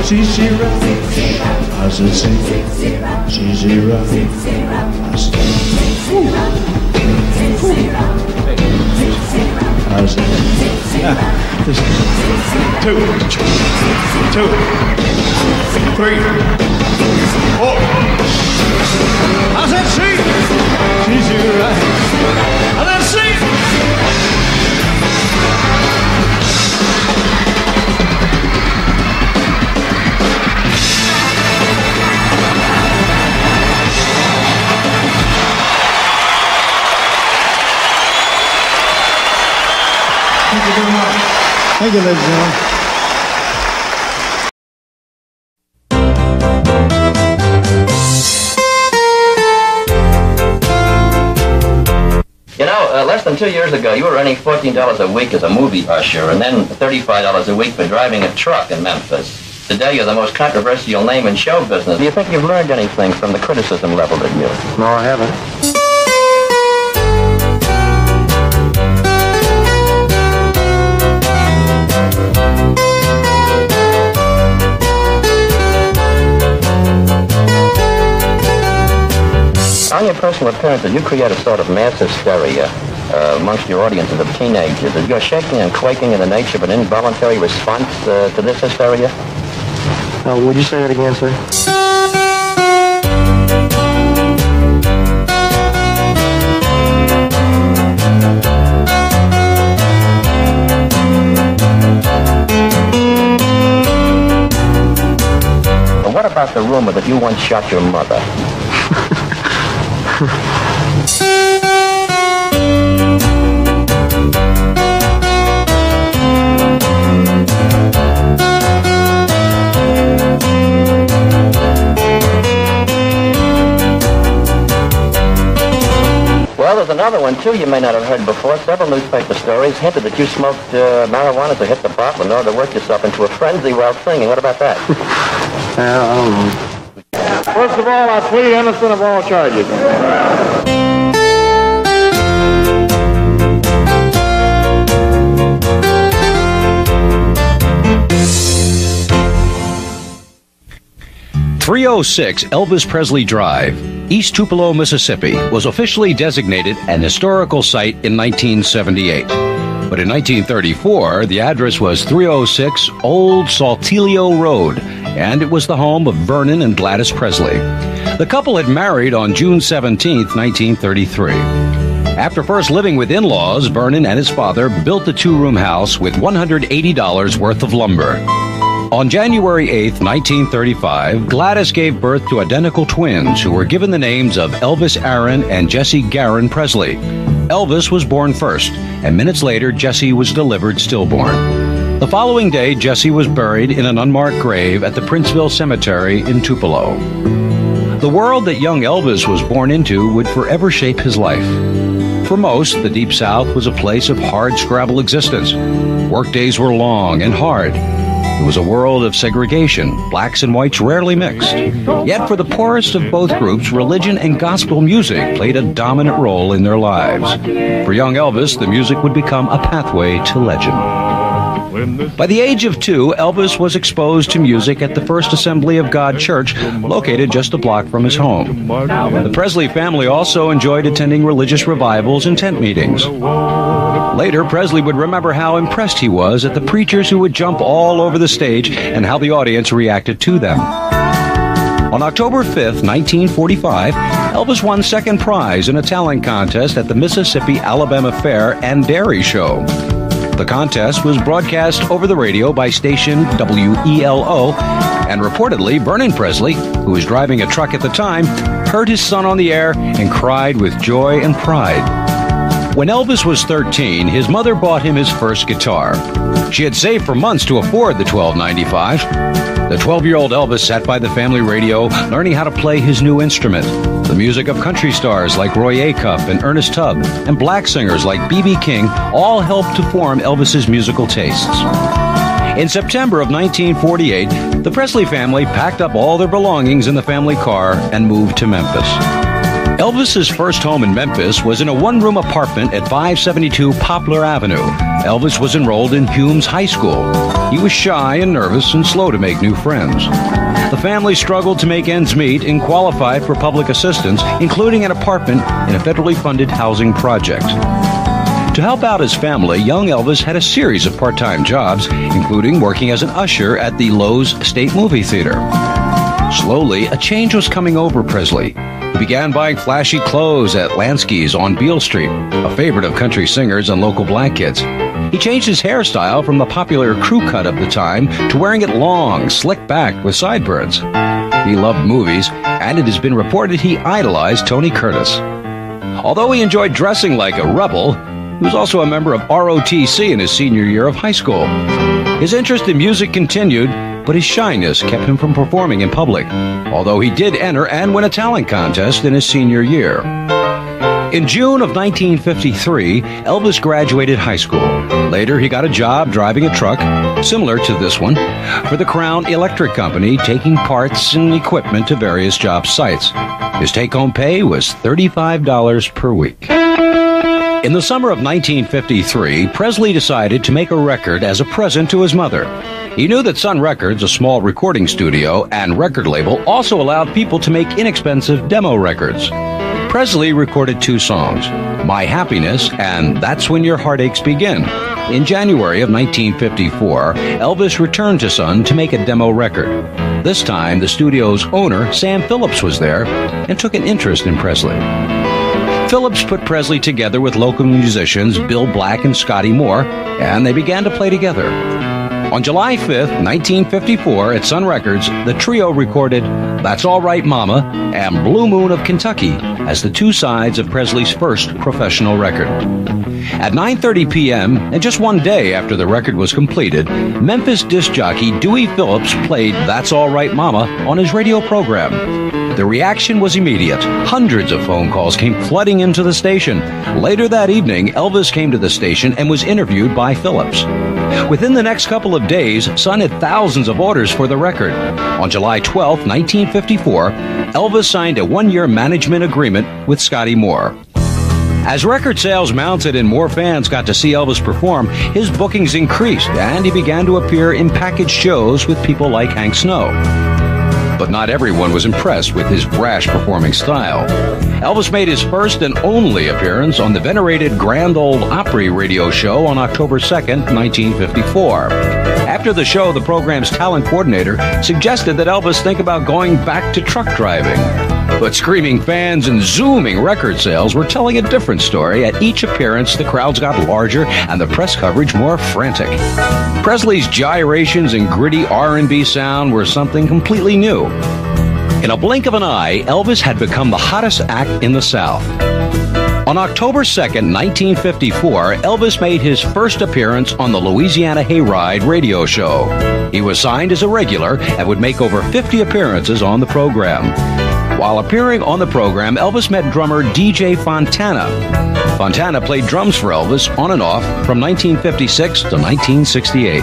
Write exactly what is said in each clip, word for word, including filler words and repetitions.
C zero. I said C. C zero. I said I said ah, this two, two, three, four. I said C. C zero. I said C. Thank you very much. Thank you, ladies and gentlemen. You know, uh, less than two years ago, you were earning fourteen dollars a week as a movie usher, and then thirty-five dollars a week for driving a truck in Memphis. Today, you're the most controversial name in show business. Do you think you've learned anything from the criticism leveled at you? No, I haven't. On your personal appearance, did you create a sort of mass hysteria uh, amongst your audiences of teenagers? Is your shaking and quaking in the nature of an involuntary response uh, to this hysteria? Uh, would you say that again, sir? Well, what about the rumor that you once shot your mother? Well, there's another one, too, you may not have heard before. Several newspaper stories hinted that you smoked uh, marijuana to hit the bottle in order to work yourself into a frenzy while singing. What about that? uh, I don't know. First of all, I plead innocent of all charges. three oh six Elvis Presley Drive, East Tupelo, Mississippi, was officially designated an historical site in nineteen seventy-eight. But in nineteen thirty-four, the address was three oh six Old Saltillo Road, and it was the home of Vernon and Gladys Presley. The couple had married on June seventeenth, nineteen thirty-three. After first living with in-laws, Vernon and his father built the two-room house with one hundred eighty dollars worth of lumber. On January eighth, nineteen thirty-five, Gladys gave birth to identical twins who were given the names of Elvis Aaron and Jesse Garin Presley. Elvis was born first, and minutes later, Jesse was delivered stillborn. The following day, Jesse was buried in an unmarked grave at the Princeville Cemetery in Tupelo. The world that young Elvis was born into would forever shape his life. For most, the Deep South was a place of hard-scrabble existence. Workdays were long and hard. It was a world of segregation. Blacks and whites rarely mixed. Yet for the poorest of both groups, religion and gospel music played a dominant role in their lives. For young Elvis, the music would become a pathway to legend. By the age of two, Elvis was exposed to music at the First Assembly of God Church, located just a block from his home. The Presley family also enjoyed attending religious revivals and tent meetings. Later, Presley would remember how impressed he was at the preachers who would jump all over the stage and how the audience reacted to them. On October fifth, nineteen forty-five, Elvis won second prize in a talent contest at the Mississippi-Alabama Fair and Dairy Show. The contest was broadcast over the radio by station W E L O, and reportedly, Vernon Presley, who was driving a truck at the time, heard his son on the air and cried with joy and pride. When Elvis was thirteen, his mother bought him his first guitar. She had saved for months to afford the twelve ninety-five. The twelve-year-old Elvis sat by the family radio, learning how to play his new instrument. The music of country stars like Roy Acuff and Ernest Tubb, and black singers like B B King all helped to form Elvis's musical tastes. In September of nineteen forty-eight, the Presley family packed up all their belongings in the family car and moved to Memphis. Elvis's first home in Memphis was in a one-room apartment at five seventy-two Poplar Avenue. Elvis was enrolled in Humes High School. He was shy and nervous and slow to make new friends. The family struggled to make ends meet and qualified for public assistance, including an apartment in a federally funded housing project. To help out his family, young Elvis had a series of part-time jobs, including working as an usher at the Lowe's State Movie Theater. Slowly, a change was coming over Presley. He began buying flashy clothes at Lansky's on Beale Street, a favorite of country singers and local black kids. He changed his hairstyle from the popular crew cut of the time to wearing it long, slicked back with sideburns. He loved movies, and it has been reported he idolized Tony Curtis. Although he enjoyed dressing like a rebel, he was also a member of R O T C in his senior year of high school. His interest in music continued, but his shyness kept him from performing in public, although he did enter and win a talent contest in his senior year. In June of nineteen fifty-three, Elvis graduated high school. Later, he got a job driving a truck, similar to this one, for the Crown Electric Company, taking parts and equipment to various job sites. His take-home pay was thirty-five dollars per week. In the summer of nineteen fifty-three, Presley decided to make a record as a present to his mother. He knew that Sun Records, a small recording studio and record label, also allowed people to make inexpensive demo records. Presley recorded two songs, My Happiness and That's When Your Heartaches Begin. In January of nineteen fifty-four, Elvis returned to Sun to make a demo record. This time, the studio's owner, Sam Phillips, was there and took an interest in Presley. Phillips put Presley together with local musicians Bill Black and Scotty Moore, and they began to play together. On July fifth, nineteen fifty-four, at Sun Records, the trio recorded That's All Right Mama and Blue Moon of Kentucky as the two sides of Presley's first professional record. At nine thirty p.m., and just one day after the record was completed, Memphis disc jockey Dewey Phillips played That's All Right Mama on his radio program. The reaction was immediate. Hundreds of phone calls came flooding into the station. Later that evening, Elvis came to the station and was interviewed by Phillips. Within the next couple of days, Sun had thousands of orders for the record. On July twelfth, nineteen fifty-four, Elvis signed a one-year management agreement with Scotty Moore. As record sales mounted and more fans got to see Elvis perform, his bookings increased and he began to appear in packaged shows with people like Hank Snow. But not everyone was impressed with his brash performing style. Elvis made his first and only appearance on the venerated Grand Ole Opry radio show on October second, nineteen fifty-four. After the show, the program's talent coordinator suggested that Elvis think about going back to truck driving. But screaming fans and zooming record sales were telling a different story. At each appearance, the crowds got larger and the press coverage more frantic. Presley's gyrations and gritty R and B sound were something completely new. In a blink of an eye, Elvis had become the hottest act in the South. On October second, nineteen fifty-four, Elvis made his first appearance on the Louisiana Hayride radio show. He was signed as a regular and would make over fifty appearances on the program. While appearing on the program, Elvis met drummer D J Fontana. Fontana played drums for Elvis on and off from nineteen fifty-six to nineteen sixty-eight.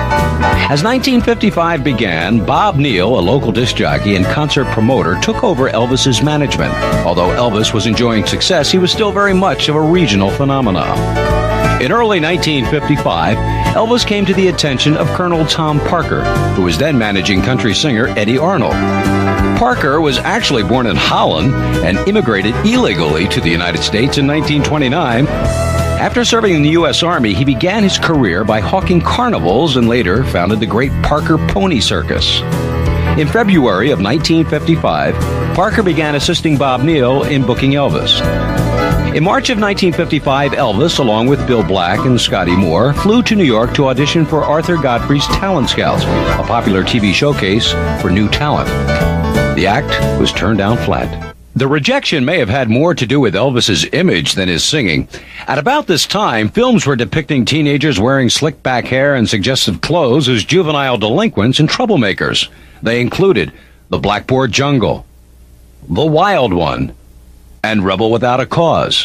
As nineteen fifty-five began, Bob Neal, a local disc jockey and concert promoter, took over Elvis's management. Although Elvis was enjoying success, he was still very much of a regional phenomenon. In early nineteen fifty-five, Elvis came to the attention of Colonel Tom Parker, who was then managing country singer Eddie Arnold. Parker was actually born in Holland and immigrated illegally to the United States in nineteen twenty-nine. After serving in the U S Army, he began his career by hawking carnivals and later founded the Great Parker Pony Circus. In February of nineteen fifty-five, Parker began assisting Bob Neal in booking Elvis. In March of nineteen fifty-five, Elvis, along with Bill Black and Scotty Moore, flew to New York to audition for Arthur Godfrey's Talent Scouts, a popular T V showcase for new talent. The act was turned down flat. The rejection may have had more to do with Elvis's image than his singing. At about this time, films were depicting teenagers wearing slick back hair and suggestive clothes as juvenile delinquents and troublemakers. They included The Blackboard Jungle, The Wild One, and Rebel Without a Cause.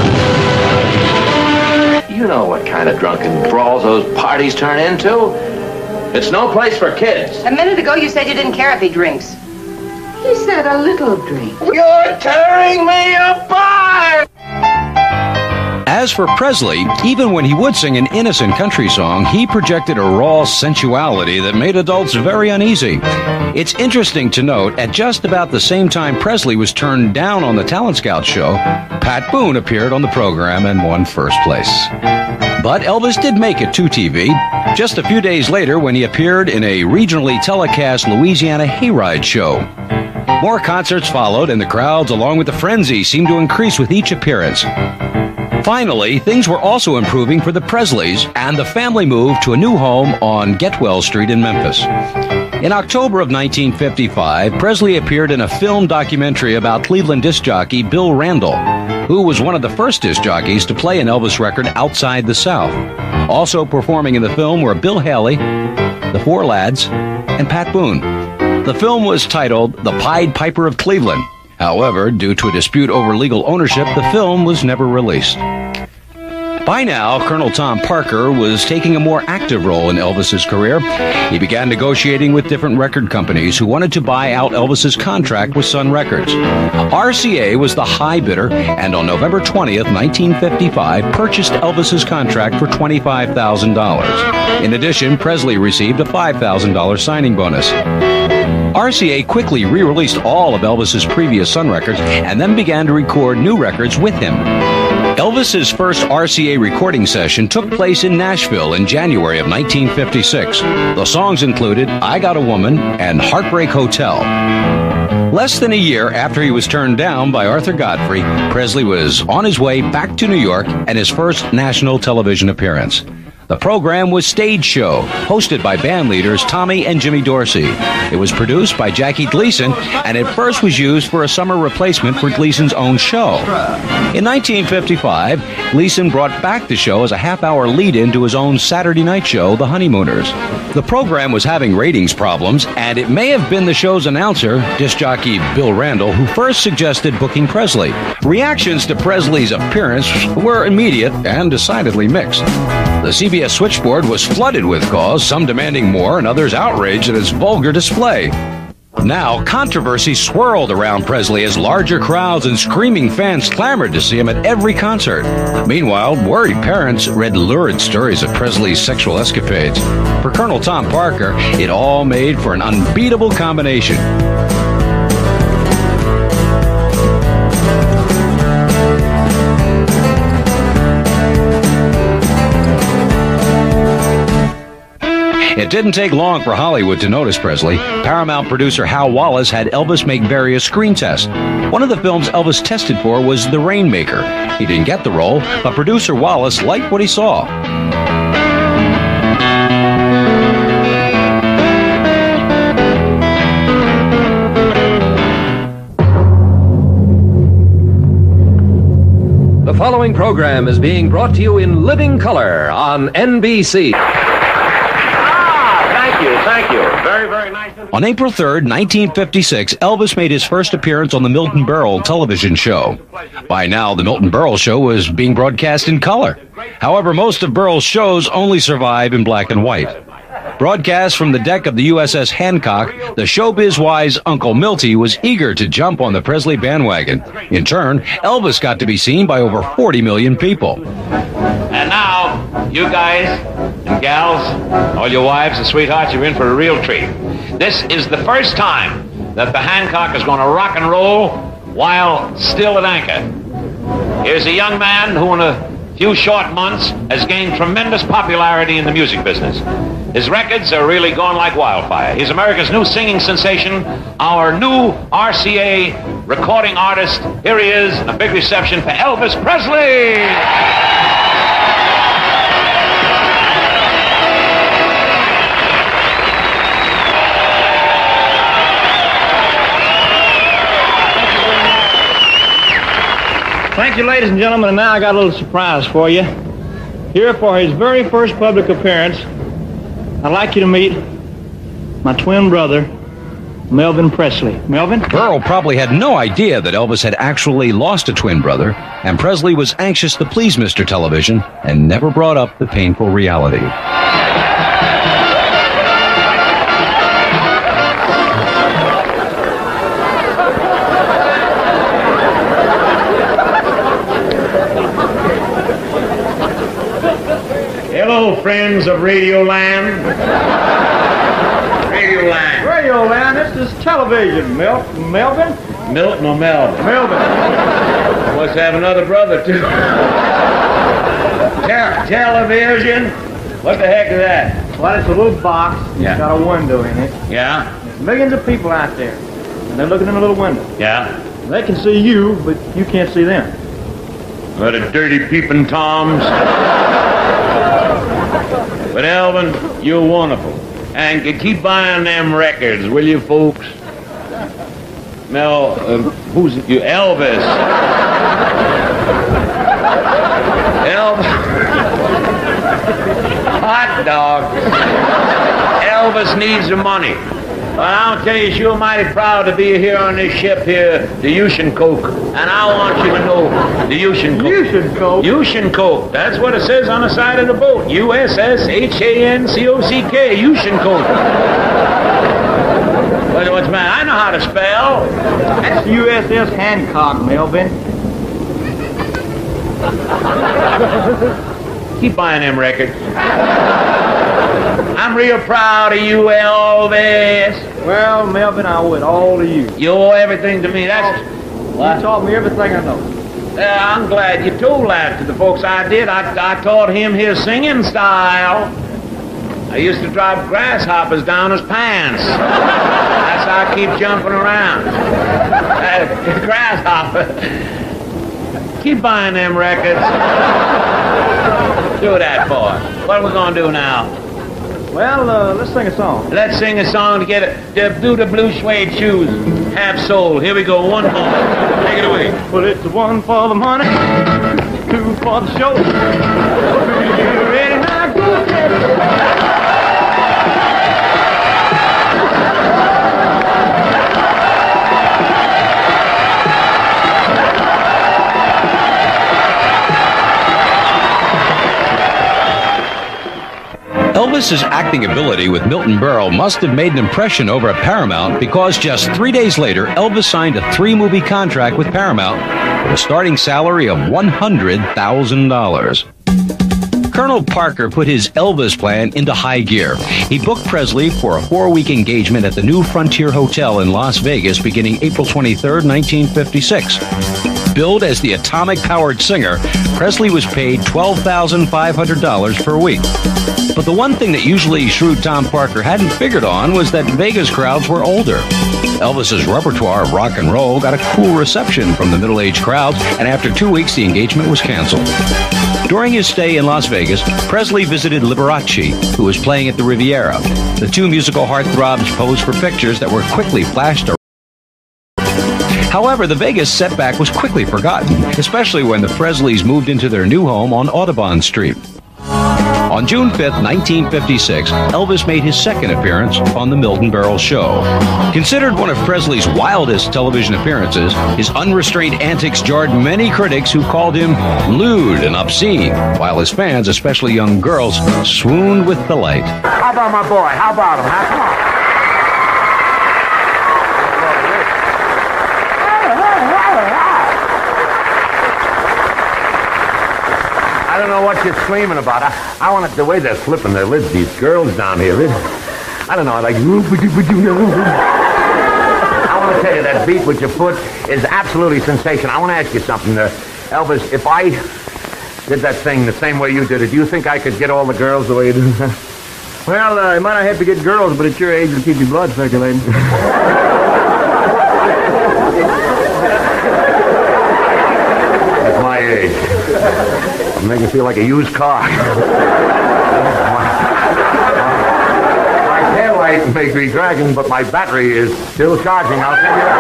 You know what kind of drunken brawls those parties turn into. It's no place for kids. A minute ago you said you didn't care if he drinks. He said a little drink. You're tearing me apart! As as for Presley, even when he would sing an innocent country song, he projected a raw sensuality that made adults very uneasy. It's interesting to note, at just about the same time Presley was turned down on the Talent Scout show, Pat Boone appeared on the program and won first place. But Elvis did make it to T V, just a few days later when he appeared in a regionally telecast Louisiana hayride show. More concerts followed, and the crowds, along with the frenzy, seemed to increase with each appearance. Finally, things were also improving for the Presleys, and the family moved to a new home on Getwell Street in Memphis. In October of nineteen fifty-five, Presley appeared in a film documentary about Cleveland disc jockey Bill Randall, who was one of the first disc jockeys to play an Elvis record outside the South. Also performing in the film were Bill Haley, the Four Lads, and Pat Boone. The film was titled The Pied Piper of Cleveland. However, due to a dispute over legal ownership, the film was never released. By now, Colonel Tom Parker was taking a more active role in Elvis's career. He began negotiating with different record companies who wanted to buy out Elvis's contract with Sun Records. R C A was the high bidder, and on November twentieth, nineteen fifty-five, purchased Elvis's contract for twenty-five thousand dollars. In addition, Presley received a five thousand dollars signing bonus. R C A quickly re-released all of Elvis's previous Sun records and then began to record new records with him. Elvis's first R C A recording session took place in Nashville in January of nineteen fifty-six. The songs included I Got a Woman and Heartbreak Hotel. Less than a year after he was turned down by Arthur Godfrey, Presley was on his way back to New York and his first national television appearance. The program was Stage Show, hosted by band leaders Tommy and Jimmy Dorsey. It was produced by Jackie Gleason, and at first was used for a summer replacement for Gleason's own show. In nineteen fifty-five, Gleason brought back the show as a half-hour lead-in to his own Saturday night show, The Honeymooners. The program was having ratings problems, and it may have been the show's announcer, disc jockey Bill Randall, who first suggested booking Presley. Reactions to Presley's appearance were immediate and decidedly mixed. The C B S switchboard was flooded with calls, some demanding more and others outraged at his vulgar display. Now, controversy swirled around Presley as larger crowds and screaming fans clamored to see him at every concert. Meanwhile, worried parents read lurid stories of Presley's sexual escapades. For Colonel Tom Parker, it all made for an unbeatable combination. It didn't take long for Hollywood to notice Presley. Paramount producer Hal Wallace had Elvis make various screen tests. One of the films Elvis tested for was The Rainmaker. He didn't get the role, but producer Wallace liked what he saw. The following program is being brought to you in living color on N B C. Thank you. Very, very nice. On April third, nineteen fifty-six, Elvis made his first appearance on the Milton Berle television show. By now, the Milton Berle show was being broadcast in color. However, most of Berle's shows only survive in black and white. Broadcast from the deck of the U S S Hancock, the showbiz-wise Uncle Milty was eager to jump on the Presley bandwagon. In turn, Elvis got to be seen by over forty million people. And now, you guys and gals, all your wives and sweethearts, you're in for a real treat. This is the first time that the Hancock is going to rock and roll while still at anchor. Here's a young man who in a few short months has gained tremendous popularity in the music business. His records are really going like wildfire. He's America's new singing sensation, our new R C A recording artist. Here he is, a big reception for Elvis Presley! Thank you, ladies and gentlemen, and now I got a little surprise for you. Here for his very first public appearance, I'd like you to meet my twin brother, Melvin Presley. Melvin? Berle probably had no idea that Elvis had actually lost a twin brother, and Presley was anxious to please Mister Television and never brought up the painful reality. Radio Land? Radio Land. Radio Land, this is television, Mel- Melvin. Milton or Melvin? Melvin. I must have another brother, too. Te- television? What the heck is that? Well, it's a little box. Yeah. It's got a window in it. Yeah? There's millions of people out there, and they're looking in a little window. Yeah? They can see you, but you can't see them. What a dirty peeping Toms. But Elvin, you're wonderful. And you keep buying them records, will you, folks? Mel, uh, who's it? You? Elvis. Elvis. Hot dog. Elvis needs the money. Well, I'll tell you, you're mighty proud to be here on this ship here, the Yushenkoke. And I want you to know the Yushenkoke. Yushenkoke? Yushenkoke. That's what it says on the side of the boat. U S S H A N C O C K. Yushenkoke. What, what's the matter? I know how to spell. That's U S S Hancock, Melvin. Keep buying them records. I'm real proud of you, Elvis. Well, Melvin, I owe it all to you. You owe everything to me. That's... You taught me everything I know. Uh, I'm glad you told that to the folks I did. I, I taught him his singing style. I used to drop grasshoppers down his pants. That's how I keep jumping around. Uh, grasshopper. Keep buying them records. Do that for us. What are we going to do now? Well, uh, let's sing a song. Let's sing a song to get it. To do the blue suede shoes. Have soul. Here we go. One more. Take it away. Well, it's one for the money, two for the show. Ready now, go get it. Elvis's acting ability with Milton Berle must have made an impression over at Paramount because just three days later, Elvis signed a three-movie contract with Paramount with a starting salary of one hundred thousand dollars. Colonel Parker put his Elvis plan into high gear. He booked Presley for a four-week engagement at the New Frontier Hotel in Las Vegas beginning April twenty-third, nineteen fifty-six. Billed as the atomic-powered singer, Presley was paid twelve thousand five hundred dollars per week. But the one thing that usually shrewd Tom Parker hadn't figured on was that Vegas crowds were older. Elvis's repertoire of rock and roll got a cool reception from the middle-aged crowds, and after two weeks, the engagement was canceled. During his stay in Las Vegas, Presley visited Liberace, who was playing at the Riviera. The two musical heartthrobs posed for pictures that were quickly flashed around. However, the Vegas setback was quickly forgotten, especially when the Presleys moved into their new home on Audubon Street. On June fifth, nineteen fifty-six, Elvis made his second appearance on The Milton Berle Show. Considered one of Presley's wildest television appearances, his unrestrained antics jarred many critics who called him lewd and obscene, while his fans, especially young girls, swooned with delight. How about my boy? How about him? Huh? Come on. I don't know what you're screaming about. I, I want it the way they're flipping their lids, these girls down here. It, I don't know, like... I want to tell you, that beat with your foot is absolutely sensational. I want to ask you something, uh, Elvis. If I did that thing the same way you did it, do you think I could get all the girls the way you do? Well, uh, you might not have to get girls, but at your age, it'll keep your blood circulating. At my age. It'll make me feel like a used car. my, my taillight may be dragging, but my battery is still charging. I'll tell you that.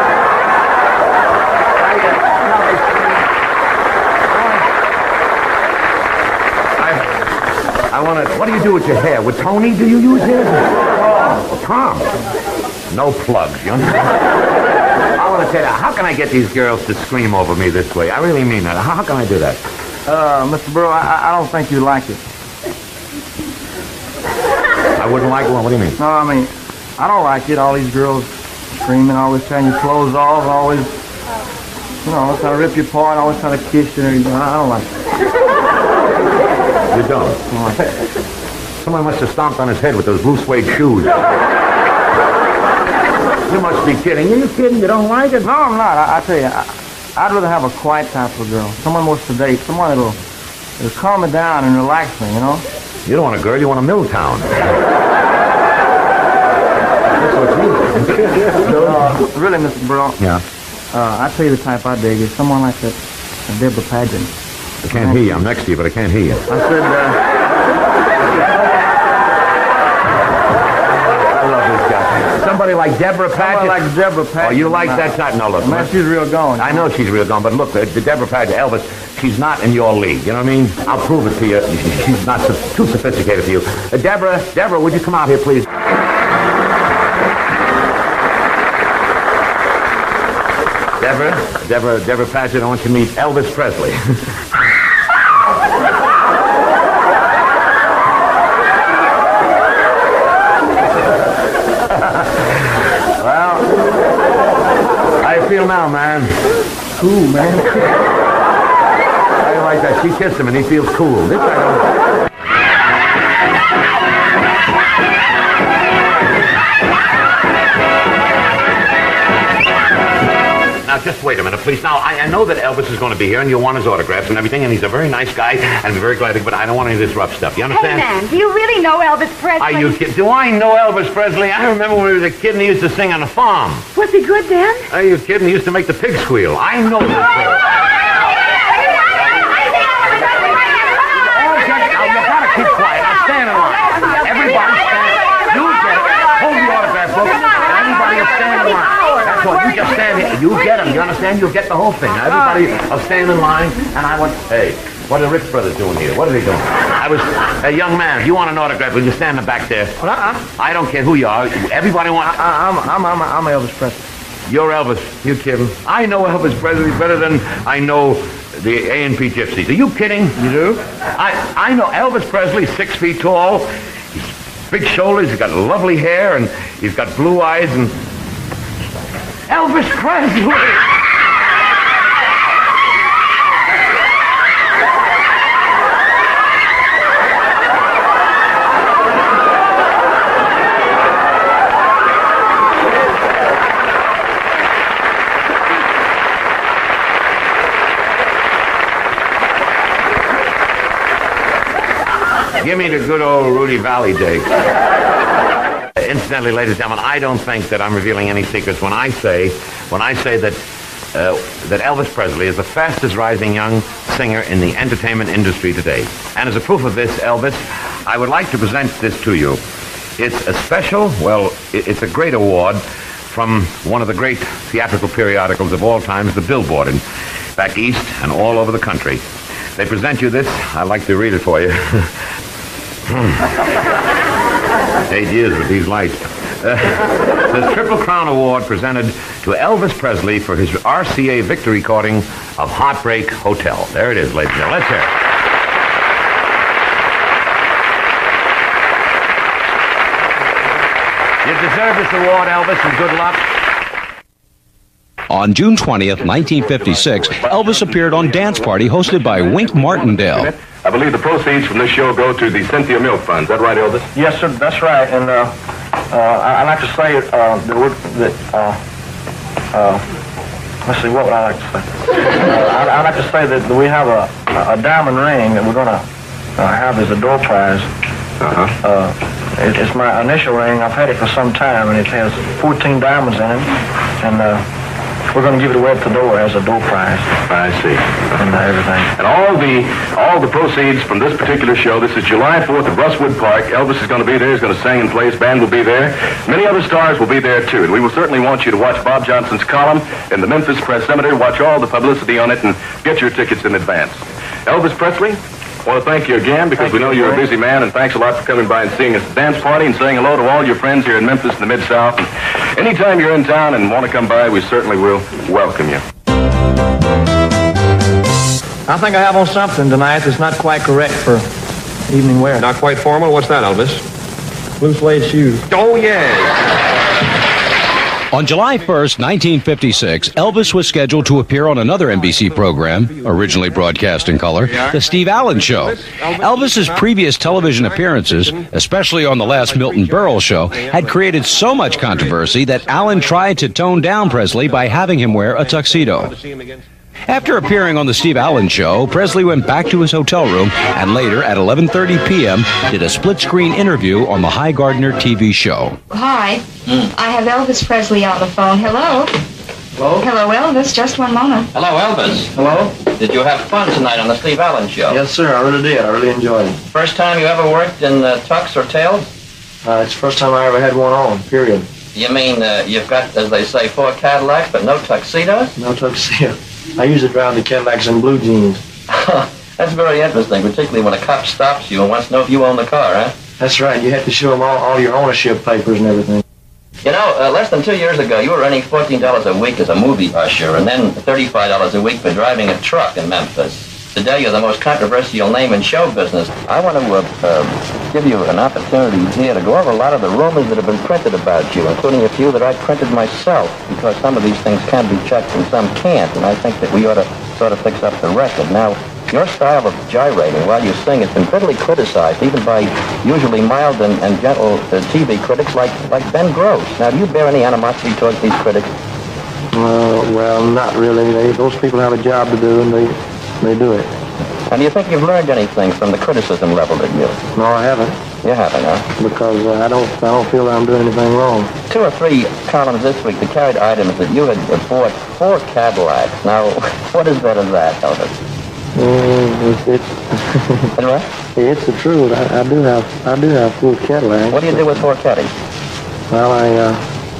I, I want to... What do you do with your hair? With Tony, do you use hair? Oh, Tom. No plugs, you understand? I want to tell you, how can I get these girls to scream over me this way? I really mean that. How, how can I do that? Uh, Mister Burrow, I, I don't think you like it. I wouldn't like one? What do you mean? No, I mean, I don't like it. All these girls screaming, always tearing your clothes off, always, you know, always trying to rip you apart, always trying to kiss you and everything. I don't like it. You don't? I don't like it. Someone must have stomped on his head with those blue suede shoes. You must be kidding. Are you kidding? You don't like it? No, I'm not. I, I tell you, I, I'd rather have a quiet type of girl. Someone more sedate. Someone that'll, that'll calm me down and relax me, you know? You don't want a girl, you want a Milltown. uh, really, Mister Burrell. Yeah. Uh, I tell you the type I dig is someone like that, uh, Deborah Paget. I can't hear you. I'm next to you, but I can't hear you. I said, uh... I love this guy. Somebody like Deborah Paget? Somebody like Deborah Paget. Oh, you like that type? No, look. Man, she's real gone. I know she's real gone, but look, the, the Deborah Paget, Elvis, she's not in your league. You know what I mean? I'll prove it to you. She's not so, too sophisticated for you. Uh, Deborah, Deborah, would you come out here, please? Deborah, Deborah, Deborah Paget, I want you to meet Elvis Presley. Well, how you feel now, man? Cool, man. I like that. She kissed him and he feels cool. This I don't... Now, just wait a minute, please. Now, I, I know that Elvis is going to be here, and you'll want his autographs and everything, and he's a very nice guy, and I'm very glad to, but I don't want any of this rough stuff. You understand? Hey, man, do you really know Elvis Presley? Are you kidding? Do I know Elvis Presley? I remember when he was a kid and he used to sing on the farm. Was he good then? Are you kidding? He used to make the pig squeal. I know this. Oh, now, you gotta keep quiet. Now, stand in line. Everybody stand. You get it. Hold the autograph book. Everybody will stand in line. That's what. You just stand here. You get them. You understand? You'll get the whole thing. Now, everybody will stand in line, and I want... Hey, what are the Rich Brothers doing here? What are they doing? I was... A young man, if you want an autograph, will you stand in the back there? Uh-uh. I don't care who you are. Everybody wants... I, I'm, I'm, I'm, I'm Elvis Presley. You're Elvis. You kidding? I know Elvis Presley better than I know the A and P Gypsies. Are you kidding? You do? I, I know Elvis Presley, six feet tall. He's big shoulders. He's got lovely hair, and he's got blue eyes, and... Elvis Presley! Give me the good old Rudy Valley days. Incidentally, ladies and gentlemen, I don't think that I'm revealing any secrets when I say, when I say that uh, that Elvis Presley is the fastest rising young singer in the entertainment industry today. And as a proof of this, Elvis, I would like to present this to you. It's a special, well, it's a great award from one of the great theatrical periodicals of all times, the Billboard, and back east and all over the country. They present you this. I'd like to read it for you. Eight years with these lights. Uh, the Triple Crown Award presented to Elvis Presley for his R C A victory recording of Heartbreak Hotel. There it is, ladies and gentlemen. Let's hear it. You deserve this award, Elvis, and good luck. On June twentieth, nineteen fifty-six, Elvis appeared on Dance Party, hosted by Wink Martindale. I believe the proceeds from this show go to the Cynthia Milk Fund. Is that right, Elvis? Yes, sir, that's right. And uh, uh, I, I'd like to say uh, that, we're, that uh, uh, let's see, what would I like to say? uh, I'd, I'd like to say that we have a, a diamond ring that we're going to uh, have as a door prize. Uh-huh. Uh, it, it's my initial ring. I've had it for some time, and it has fourteen diamonds in it. And uh, we're going to give it away at the door as a door prize. I see. And uh, everything. And all the all the proceeds from this particular show, this is July fourth at Russwood Park. Elvis is going to be there. He's going to sing and play. His band will be there. Many other stars will be there, too. And we will certainly want you to watch Bob Johnson's column in the Memphis Press Cemetery. Watch all the publicity on it and get your tickets in advance. Elvis Presley, I want to thank you again because thank we know you, you're Ray. a busy man, and thanks a lot for coming by and seeing us at the dance party and saying hello to all your friends here in Memphis and the Mid-South. And anytime you're in town and want to come by, we certainly will welcome you. I think I have on something tonight that's not quite correct for evening wear. Not quite formal? What's that, Elvis? Blue suede shoes. Oh, yes. On July first, nineteen fifty-six, Elvis was scheduled to appear on another N B C program, originally broadcast in color, The Steve Allen Show. Elvis's previous television appearances, especially on the last Milton Berle show, had created so much controversy that Allen tried to tone down Presley by having him wear a tuxedo. After appearing on The Steve Allen Show, Presley went back to his hotel room and later, at eleven thirty p.m., did a split-screen interview on the High Gardner T V show. Hi. Mm. I have Elvis Presley on the phone. Hello? Hello? Hello, Elvis. Just one moment. Hello, Elvis. Hello? Did you have fun tonight on the Steve Allen Show? Yes, sir. I really did. I really enjoyed it. First time you ever worked in uh, tux or tails? Uh, it's the first time I ever had one on, period. You mean uh, you've got, as they say, four Cadillacs, but no tuxedos? No tuxedo. I usually drive the Cadillacs in blue jeans. That's very interesting, particularly when a cop stops you and wants to know if you own the car, huh? That's right. You have to show them all, all your ownership papers and everything. You know, uh, less than two years ago, you were earning fourteen dollars a week as a movie usher and then thirty-five dollars a week for driving a truck in Memphis. Today, you're the most controversial name in show business. I want to uh, uh, give you an opportunity here to go over a lot of the rumors that have been printed about you, including a few that I printed myself, because some of these things can be checked and some can't, and I think that we ought to sort of fix up the record. Now, your style of gyrating while you sing has been bitterly criticized, even by usually mild and, and gentle uh, T V critics like, like Ben Gross. Now, do you bear any animosity towards these critics? Uh, well, not really. They, those people have a job to do, and they, they do it. And do you think you've learned anything from the criticism leveled at you? No, I haven't. You haven't, huh? Because uh, I don't, I don't feel that I'm doing anything wrong. Two or three columns this week that carried items that you had bought four Cadillacs. Now, what is that of that, Elvis? Mm, it's, it's, what? It's the truth. I, I do have, I do have four Cadillacs. What do you do with four Caddies? Well, I, uh,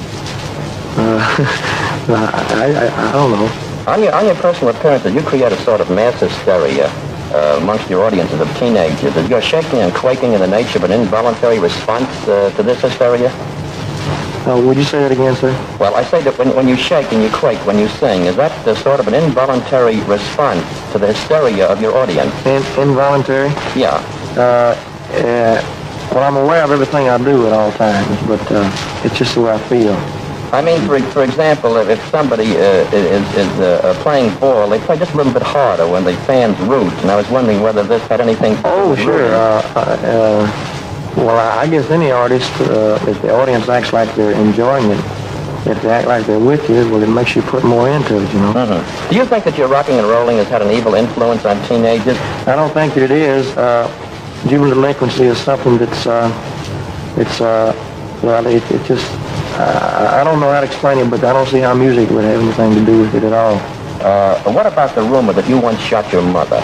uh, I, I, I don't know. On your, on your personal appearances, you create a sort of mass hysteria uh, amongst your audiences of teenagers. Is your shaking and quaking in the nature of an involuntary response uh, to this hysteria? Uh, would you say that again, sir? Well, I say that when, when you shake and you quake when you sing, is that the sort of an involuntary response to the hysteria of your audience? In, involuntary? Yeah. Uh, uh, well, I'm aware of everything I do at all times, but uh, it's just the way I feel. I mean, for for example, if, if somebody uh, is, is uh, playing ball, they play just a little bit harder when the fans root, and I was wondering whether this had anything to do Oh, with sure. Uh, uh, well, I guess any artist, uh, if the audience acts like they're enjoying it, if they act like they're with you, well, it makes you put more into it, you know. Mm-hmm. Do you think that your rocking and rolling has had an evil influence on teenagers? I don't think that it is. Uh, juvenile delinquency is something that's, uh, it's, uh, well, it, it just... Uh, I don't know how to explain it, but I don't see how music would have anything to do with it at all. Uh, what about the rumor that you once shot your mother?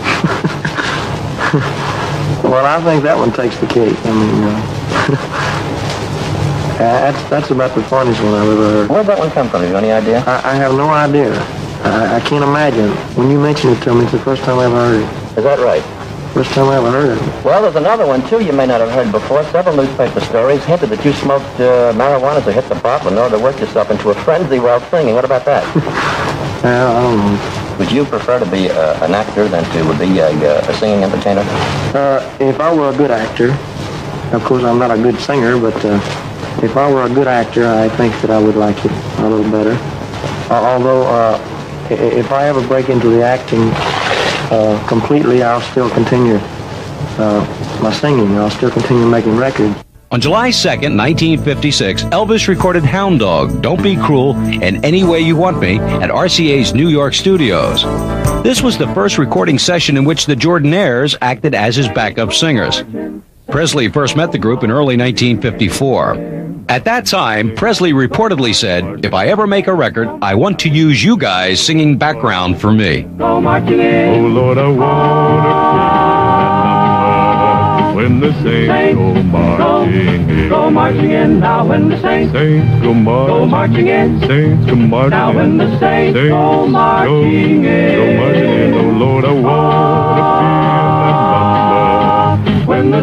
Well, I think that one takes the cake. I mean, uh, that's that's about the funniest one I've ever heard. Where'd that one come from? Have you any idea? I, I have no idea. I, I can't imagine. When you mentioned it to me, it's the first time I ever heard it. Is that right? First time I ever heard it. Well, there's another one, too, you may not have heard before. Several newspaper stories hinted that you smoked uh, marijuana to hit the bottle in order to work yourself into a frenzy while singing. What about that? Well, I don't know. Would you prefer to be uh, an actor than to be a, a singing entertainer? Uh, if I were a good actor, of course I'm not a good singer, but uh, if I were a good actor, I think that I would like it a little better. Uh, although, uh, if I ever break into the acting uh, completely, I'll still continue uh, my singing. I'll still continue making records. On July second, nineteen fifty-six, Elvis recorded Hound Dog, Don't Be Cruel, and Any Way You Want Me at R C A's New York studios. This was the first recording session in which the Jordanaires acted as his backup singers. Presley first met the group in early nineteen fifty-four. At that time, Presley reportedly said, "If I ever make a record, I want to use you guys singing background for me." Oh, Lord, I want when the saints go marching in. Go marching in now when the saints, saints go marching, go marching in. Saints go marching now when the saints, saints go marching go, in. Go marching in. Oh Lord, I want to feel that number when the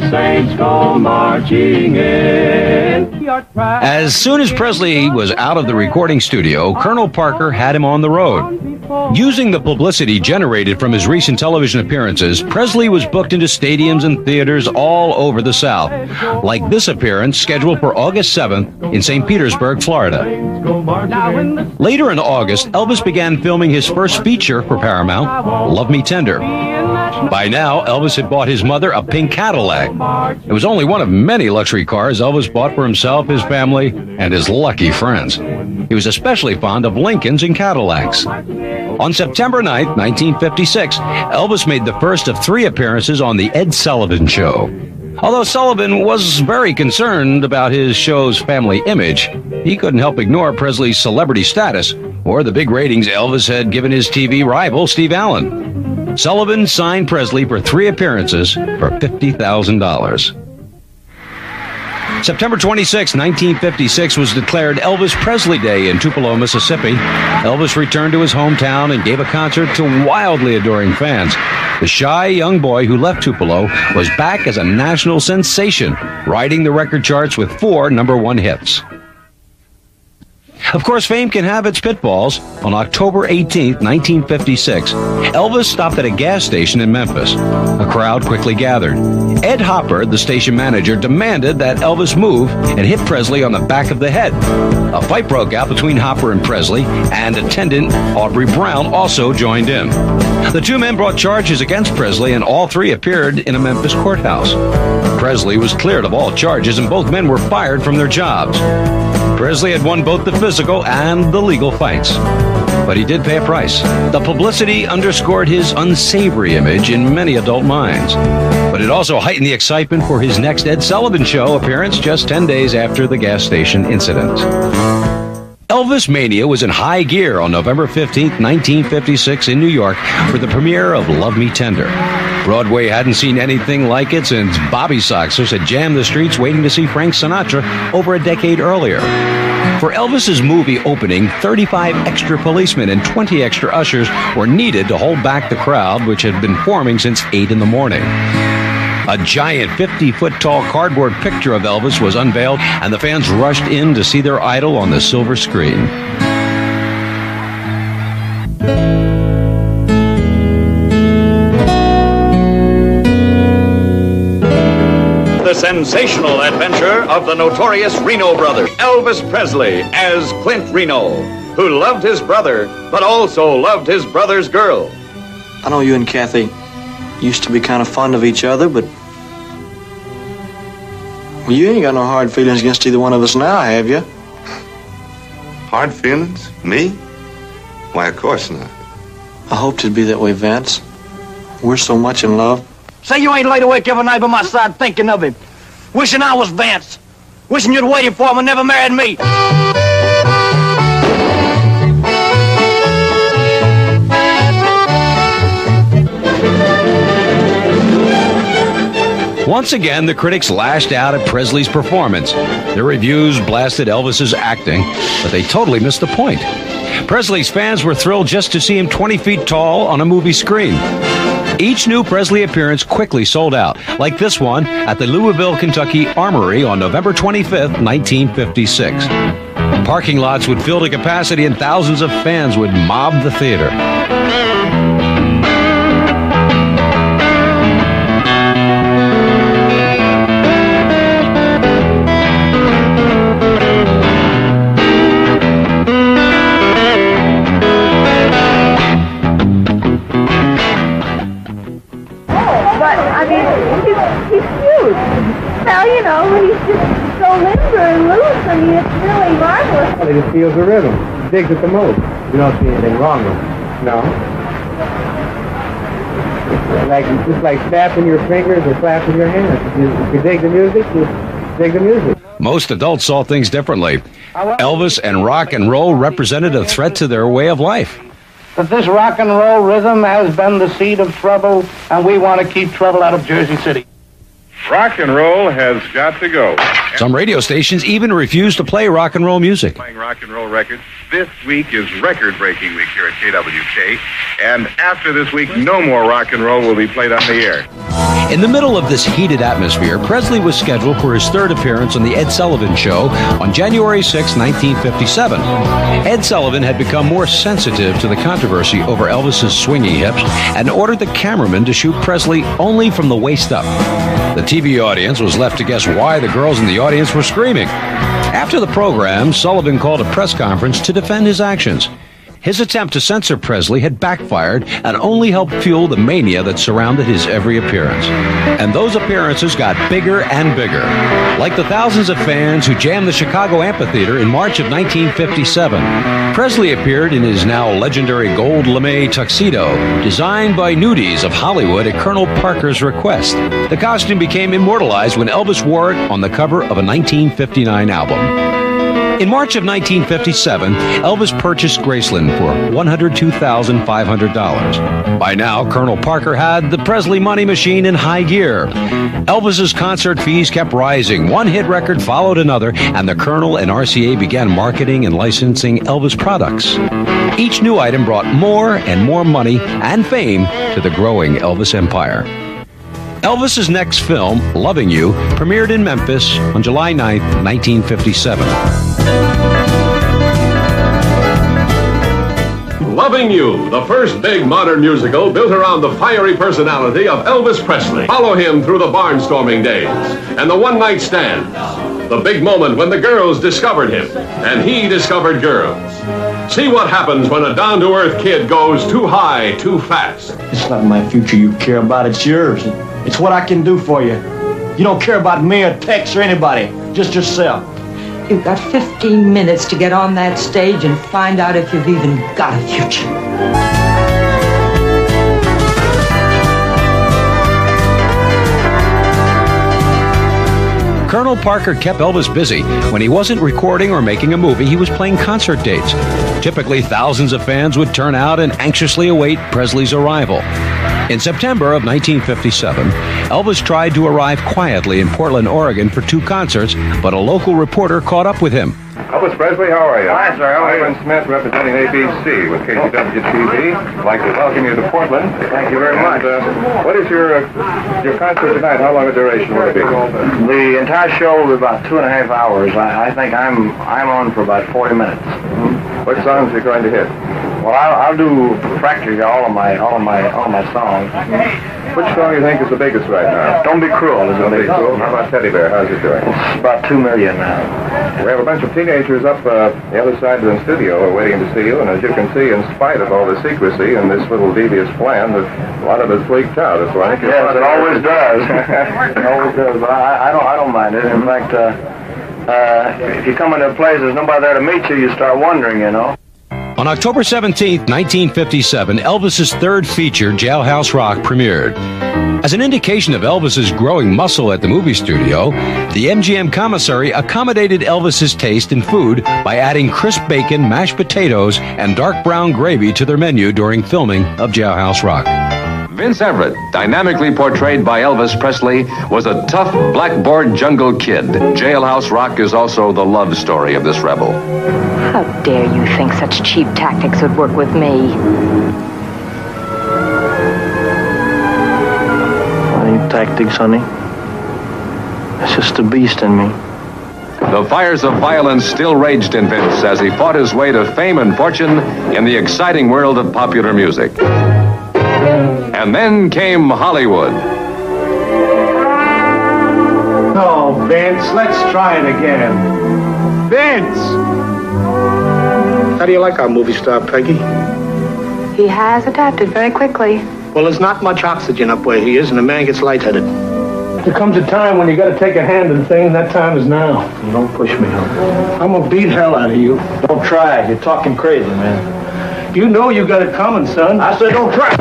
the saints go marching in. As soon as Presley was out of the recording studio, Colonel Parker had him on the road. Using the publicity generated from his recent television appearances, Presley was booked into stadiums and theaters all over the South, like this appearance scheduled for August seventh in Saint Petersburg, Florida. Later in August, Elvis began filming his first feature for Paramount, Love Me Tender. By now, Elvis had bought his mother a pink Cadillac. It was only one of many luxury cars Elvis bought for himself, his family, and his lucky friends. He was especially fond of Lincolns and Cadillacs. On September ninth, nineteen fifty-six, Elvis made the first of three appearances on The Ed Sullivan Show. Although Sullivan was very concerned about his show's family image, he couldn't help ignore Presley's celebrity status or the big ratings Elvis had given his T V rival, Steve Allen. Sullivan signed Presley for three appearances for fifty thousand dollars. September twenty-sixth, nineteen fifty-six was declared Elvis Presley Day in Tupelo, Mississippi. Elvis returned to his hometown and gave a concert to wildly adoring fans. The shy young boy who left Tupelo was back as a national sensation, riding the record charts with four number one hits. Of course, fame can have its pitfalls. On October eighteenth, nineteen fifty-six, Elvis stopped at a gas station in Memphis. A crowd quickly gathered. Ed Hopper, the station manager, demanded that Elvis move and hit Presley on the back of the head. A fight broke out between Hopper and Presley, and attendant Aubrey Brown also joined in. The two men brought charges against Presley, and all three appeared in a Memphis courthouse. Presley was cleared of all charges, and both men were fired from their jobs. Presley had won both the physical and the legal fights, but he did pay a price. The publicity underscored his unsavory image in many adult minds, but it also heightened the excitement for his next Ed Sullivan Show appearance just ten days after the gas station incident. Elvis Mania was in high gear on November fifteenth, nineteen fifty-six in New York for the premiere of Love Me Tender. Broadway hadn't seen anything like it since Bobby Soxers had jammed the streets waiting to see Frank Sinatra over a decade earlier. For Elvis's movie opening, thirty-five extra policemen and twenty extra ushers were needed to hold back the crowd, which had been forming since eight in the morning. A giant fifty-foot-tall cardboard picture of Elvis was unveiled, and the fans rushed in to see their idol on the silver screen. The sensational adventure of the notorious Reno brothers, Elvis Presley as Clint Reno, who loved his brother, but also loved his brother's girl. I know you and Kathy used to be kind of fond of each other, but well, you ain't got no hard feelings against either one of us now, have you? Hard feelings? Me? Why, of course not. I hoped it'd be that way, Vance. We're so much in love. Say you ain't laid awake every night by my side thinking of him. Wishing I was Vance. Wishing you'd waited for him and never married me. Once again, the critics lashed out at Presley's performance. Their reviews blasted Elvis's acting, but they totally missed the point. Presley's fans were thrilled just to see him twenty feet tall on a movie screen. Each new Presley appearance quickly sold out, like this one at the Louisville, Kentucky Armory on November twenty-fifth, nineteen fifty-six. Parking lots would fill to capacity and thousands of fans would mob the theater. Well, you know, he's just so limber and loose. I mean, it's really marvelous. Well, he just feels the rhythm. He digs it the most. You don't see anything wrong with it. No. It's like, it's just like snapping your fingers or clapping your hands. If you, if you dig the music, you dig the music. Most adults saw things differently. Elvis and rock and roll represented a threat to their way of life. But this rock and roll rhythm has been the seed of trouble, and we want to keep trouble out of Jersey City. Rock and roll has got to go. Some radio stations even refuse to play rock and roll music. Playing rock and roll records. This week is record-breaking week here at K W K. And after this week, no more rock and roll will be played on the air. In the middle of this heated atmosphere, Presley was scheduled for his third appearance on The Ed Sullivan Show on January sixth, nineteen fifty-seven. Ed Sullivan had become more sensitive to the controversy over Elvis's swinging hips and ordered the cameraman to shoot Presley only from the waist up. The T V audience was left to guess why the girls in the audience were screaming. After the program, Sullivan called a press conference to defend his actions. His attempt to censor Presley had backfired and only helped fuel the mania that surrounded his every appearance. And those appearances got bigger and bigger. Like the thousands of fans who jammed the Chicago Amphitheater in March of nineteen fifty-seven, Presley appeared in his now legendary gold lame tuxedo, designed by nudies of Hollywood at Colonel Parker's request. The costume became immortalized when Elvis wore it on the cover of a nineteen fifty-nine album. In March of nineteen fifty-seven, Elvis purchased Graceland for one hundred two thousand five hundred dollars. By now, Colonel Parker had the Presley money machine in high gear. Elvis's concert fees kept rising. One hit record followed another, and the Colonel and R C A began marketing and licensing Elvis products. Each new item brought more and more money and fame to the growing Elvis empire. Elvis's next film, Loving You, premiered in Memphis on July ninth, nineteen fifty-seven. Loving You, the first big modern musical built around the fiery personality of Elvis Presley. Follow him through the barnstorming days and the one-night stands. The big moment when the girls discovered him and he discovered girls. See what happens when a down-to-earth kid goes too high, too fast. It's not my future you care about, it's yours. It's what I can do for you. You don't care about me or Tex or anybody, just yourself. You've got fifteen minutes to get on that stage and find out if you've even got a future. Colonel Parker kept Elvis busy. When he wasn't recording or making a movie, he was playing concert dates. Typically, thousands of fans would turn out and anxiously await Presley's arrival. In September of nineteen fifty-seven, Elvis tried to arrive quietly in Portland, Oregon for two concerts, but a local reporter caught up with him. Elvis Presley, how are you? Hi, sir. How are you? Ivan Smith, representing A B C with K C W T V. I'd like to welcome you to Portland. Thank you very much. And, uh, what is your uh, your concert tonight? How long a duration will it be? The entire show will be about two and a half hours. I, I think I'm I'm on for about forty minutes. Mm-hmm. What songs are you going to hit? Well, I'll, I'll do practically all of my all of my all of my songs. Which song do you think is the biggest right now? Don't Be Cruel. Is Don't Be Cruel. How about Teddy Bear? How's it doing? It's about two million now. We have a bunch of teenagers up uh, the other side of the studio waiting to see you, and as you can see, in spite of all the secrecy and this little devious plan, that a lot of us freaked out. That's why I think yes, it always does. It always does. But I, I don't I don't mind it. In fact, uh, uh, if you come into a place there's nobody there to meet you, you start wondering, you know. On October seventeenth, nineteen fifty-seven, Elvis's third feature, Jailhouse Rock, premiered. As an indication of Elvis's growing muscle at the movie studio, the M G M commissary accommodated Elvis's taste in food by adding crisp bacon, mashed potatoes, and dark brown gravy to their menu during filming of Jailhouse Rock. Vince Everett, dynamically portrayed by Elvis Presley, was a tough blackboard jungle kid. Jailhouse Rock is also the love story of this rebel. How dare you think such cheap tactics would work with me? I ain't tactics, honey. It's just the beast in me. The fires of violence still raged in Vince as he fought his way to fame and fortune in the exciting world of popular music. And then came Hollywood. No, Vince, let's try it again. Vince! How do you like our movie star, Peggy? He has adapted very quickly. Well, there's not much oxygen up where he is, and the man gets lightheaded. There comes a time when you gotta take a hand in things, and that time is now. Don't push me, huh? I'm gonna beat hell out of you. Don't try it. You're talking crazy, man. You know you got it coming, son. I said don't try.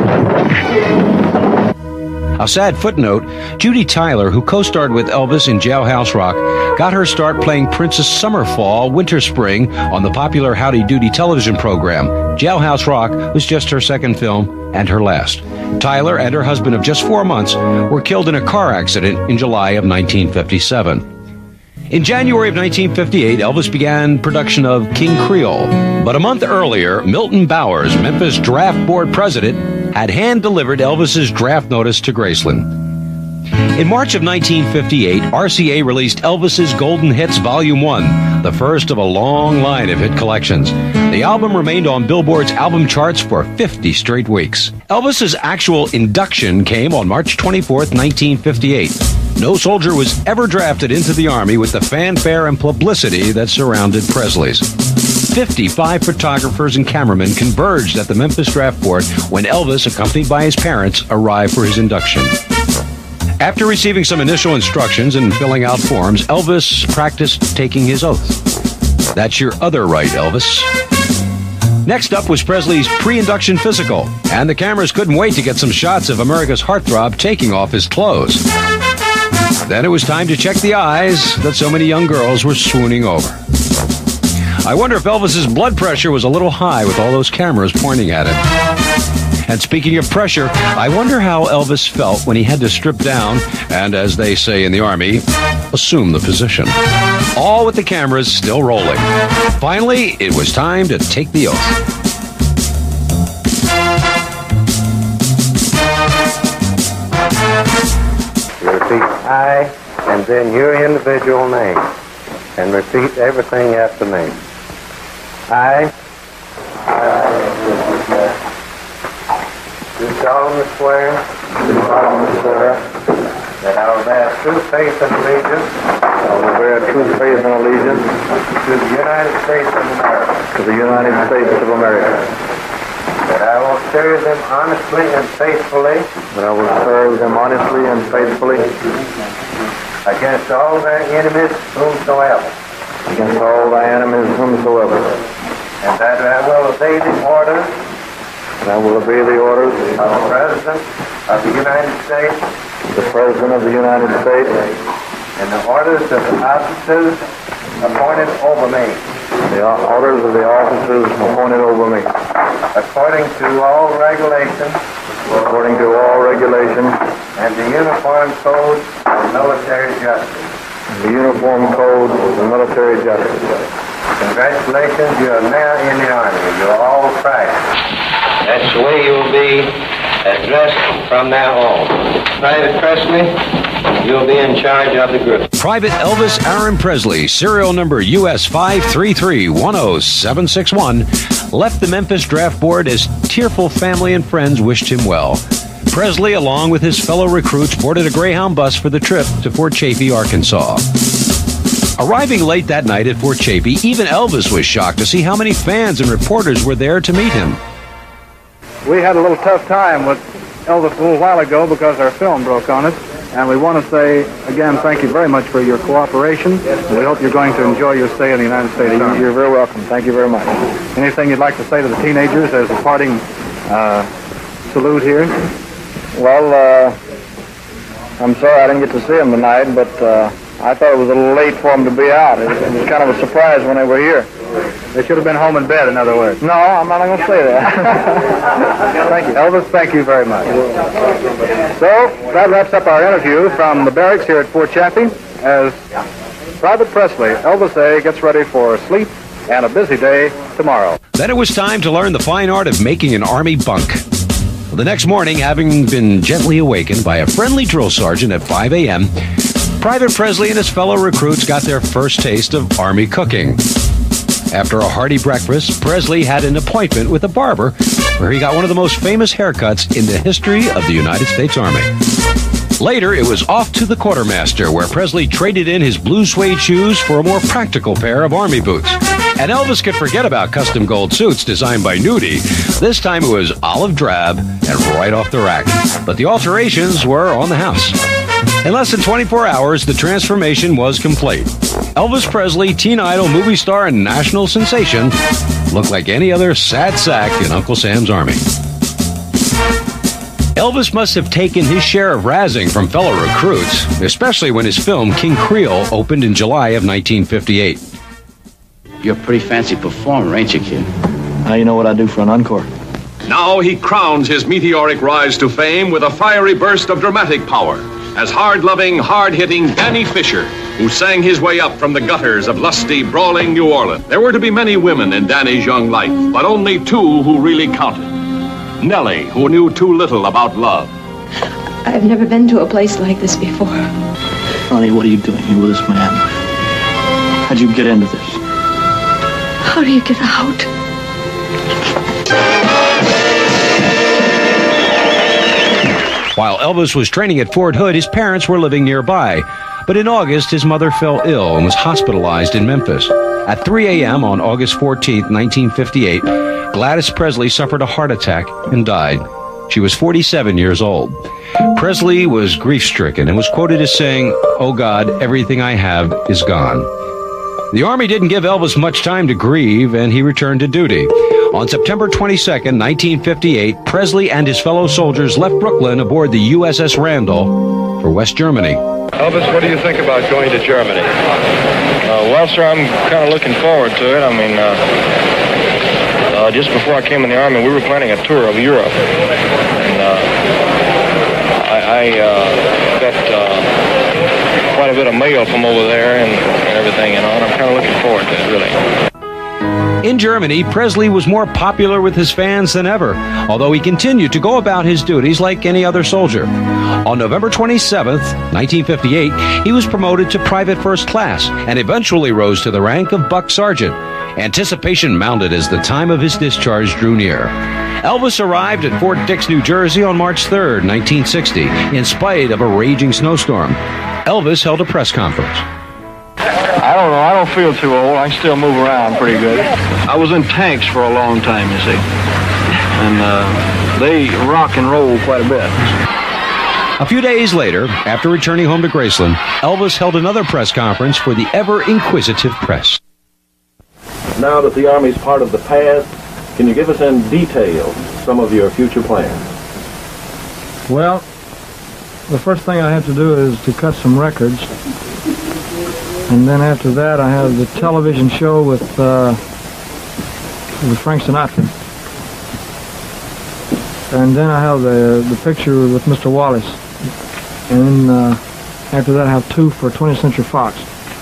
A sad footnote, Judy Tyler, who co-starred with Elvis in Jailhouse Rock, got her start playing Princess Summer Fall, Winter Spring on the popular Howdy Doody television program. Jailhouse Rock was just her second film and her last. Tyler and her husband of just four months were killed in a car accident in July of nineteen fifty-seven. In January of nineteen fifty-eight, Elvis began production of King Creole. But a month earlier, Milton Bowers, Memphis Draft Board president, had hand-delivered Elvis's draft notice to Graceland. In March of nineteen fifty-eight, R C A released Elvis's Golden Hits Volume one, the first of a long line of hit collections. The album remained on Billboard's album charts for fifty straight weeks. Elvis's actual induction came on March twenty-fourth, nineteen fifty-eight. No soldier was ever drafted into the Army with the fanfare and publicity that surrounded Presley's. fifty-five photographers and cameramen converged at the Memphis Draft Board when Elvis, accompanied by his parents, arrived for his induction. After receiving some initial instructions and filling out forms, Elvis practiced taking his oath. That's your other right, Elvis. Next up was Presley's pre-induction physical, and the cameras couldn't wait to get some shots of America's heartthrob taking off his clothes. Then it was time to check the eyes that so many young girls were swooning over. I wonder if Elvis's blood pressure was a little high with all those cameras pointing at him. And speaking of pressure, I wonder how Elvis felt when he had to strip down and, as they say in the Army, assume the position. All with the cameras still rolling. Finally, it was time to take the oath. You repeat I, and then your individual name, and repeat everything after me. I, I, do solemnly swear, do solemnly swear, that I will bear true faith and allegiance, I will bear true faith and allegiance to the United States of America, to the United States of America, that I will serve them honestly and faithfully, that I will serve them honestly and faithfully, against all their enemies whomsoever, against all thy enemies whomsoever, and that I will obey the orders. And I will obey the orders of the President of the United States, the President of the United States, and the orders of the officers appointed over me. The orders of the officers appointed over me. According to all regulations. According to all regulations. And the Uniform Code of Military Justice. And the Uniform Code of Military Justice. Congratulations, you are now in the Army. You are all practiced. That's the way you'll be addressed from now on. Private Presley, you'll be in charge of the group. Private Elvis Aaron Presley, serial number U S five three three one zero seven six one, left the Memphis Draft Board as tearful family and friends wished him well. Presley, along with his fellow recruits, boarded a Greyhound bus for the trip to Fort Chaffee, Arkansas. Arriving late that night at Fort Chaffee, even Elvis was shocked to see how many fans and reporters were there to meet him. We had a little tough time with Elvis a little while ago because our film broke on it, and we want to say, again, thank you very much for your cooperation, and we hope you're going to enjoy your stay in the United States Army. You're very welcome. Thank you very much. Anything you'd like to say to the teenagers as a parting uh, salute here? Well, uh, I'm sorry I didn't get to see them tonight, but uh, I thought it was a little late for them to be out. It, it was kind of a surprise when they were here. They should have been home in bed, in other words. No, I'm not going to say that. Thank you. Elvis, thank you very much. So, that wraps up our interview from the barracks here at Fort Chaffee as Private Presley, Elvis A., gets ready for sleep and a busy day tomorrow. Then it was time to learn the fine art of making an Army bunk. The next morning, having been gently awakened by a friendly drill sergeant at five a.m., Private Presley and his fellow recruits got their first taste of Army cooking. After a hearty breakfast, Presley had an appointment with a barber where he got one of the most famous haircuts in the history of the United States Army. Later, it was off to the quartermaster where Presley traded in his blue suede shoes for a more practical pair of Army boots. And Elvis could forget about custom gold suits designed by Nudie. This time it was olive drab and right off the rack. But the alterations were on the house. In less than twenty-four hours, the transformation was complete. Elvis Presley, teen idol, movie star, and national sensation, looked like any other sad sack in Uncle Sam's Army. Elvis must have taken his share of razzing from fellow recruits, especially when his film King Creole opened in July of nineteen fifty-eight. You're a pretty fancy performer, ain't you, kid? Now you know what I do for an encore. Now he crowns his meteoric rise to fame with a fiery burst of dramatic power as hard-loving, hard-hitting Danny Fisher, who sang his way up from the gutters of lusty, brawling New Orleans. There were to be many women in Danny's young life, but only two who really counted. Nellie, who knew too little about love. I've never been to a place like this before. Honey, what are you doing here with this man? How'd you get into this? How do you get out? While Elvis was training at Fort Hood, his parents were living nearby. But in August, his mother fell ill and was hospitalized in Memphis. At three a.m. on August fourteenth, nineteen fifty-eight, Gladys Presley suffered a heart attack and died. She was forty-seven years old. Presley was grief-stricken and was quoted as saying, "Oh God, everything I have is gone." The Army didn't give Elvis much time to grieve, and he returned to duty. On September twenty-second, nineteen fifty-eight, Presley and his fellow soldiers left Brooklyn aboard the U S S Randall for West Germany. Elvis, what do you think about going to Germany? Uh, well, sir, I'm kind of looking forward to it. I mean, uh, uh, just before I came in the Army, we were planning a tour of Europe. And uh, I, I uh, got uh, quite a bit of mail from over there and, and everything, you know, and I'm kind of looking forward to it, really. In Germany, Presley was more popular with his fans than ever, although he continued to go about his duties like any other soldier. On November twenty-seventh, nineteen fifty-eight, he was promoted to private first class and eventually rose to the rank of buck sergeant. Anticipation mounted as the time of his discharge drew near. Elvis arrived at Fort Dix, New Jersey on March third, nineteen sixty, in spite of a raging snowstorm. Elvis held a press conference. I don't know. I don't feel too old. I can still move around pretty good. I was in tanks for a long time, you see. And uh, they rock and roll quite a bit. A few days later, after returning home to Graceland, Elvis held another press conference for the ever-inquisitive press. Now that the Army's part of the past, can you give us in detail some of your future plans? Well, the first thing I have to do is to cut some records. And then after that, I have the television show with, uh, with Frank Sinatra. And then I have the, the picture with Mister Wallace. And then uh, after that, I have two for twentieth Century Fox.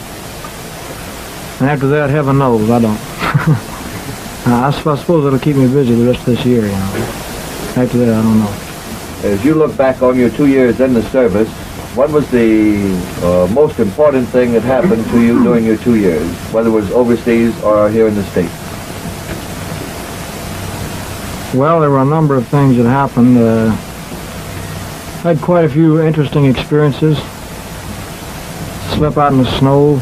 And after that, heaven knows, I don't. I, I suppose it'll keep me busy the rest of this year, you know. After that, I don't know. As you look back on your two years in the service, what was the uh, most important thing that happened to you during your two years, whether it was overseas or here in the States? Well, there were a number of things that happened. Uh, I had quite a few interesting experiences. Slept out in the snow,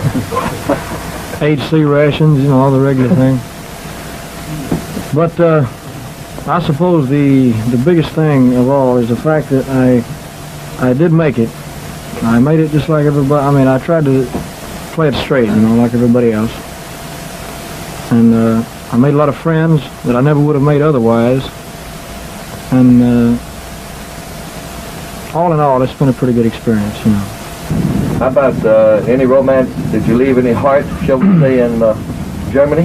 ate C rations, you know, all the regular thing. But uh, I suppose the, the biggest thing of all is the fact that I I did make it. I made it just like everybody. I mean, I tried to play it straight, you know, like everybody else. And uh, I made a lot of friends that I never would have made otherwise. And uh, all in all, it's been a pretty good experience, you know. How about uh, any romance? Did you leave any heart, shall we say, in uh, Germany?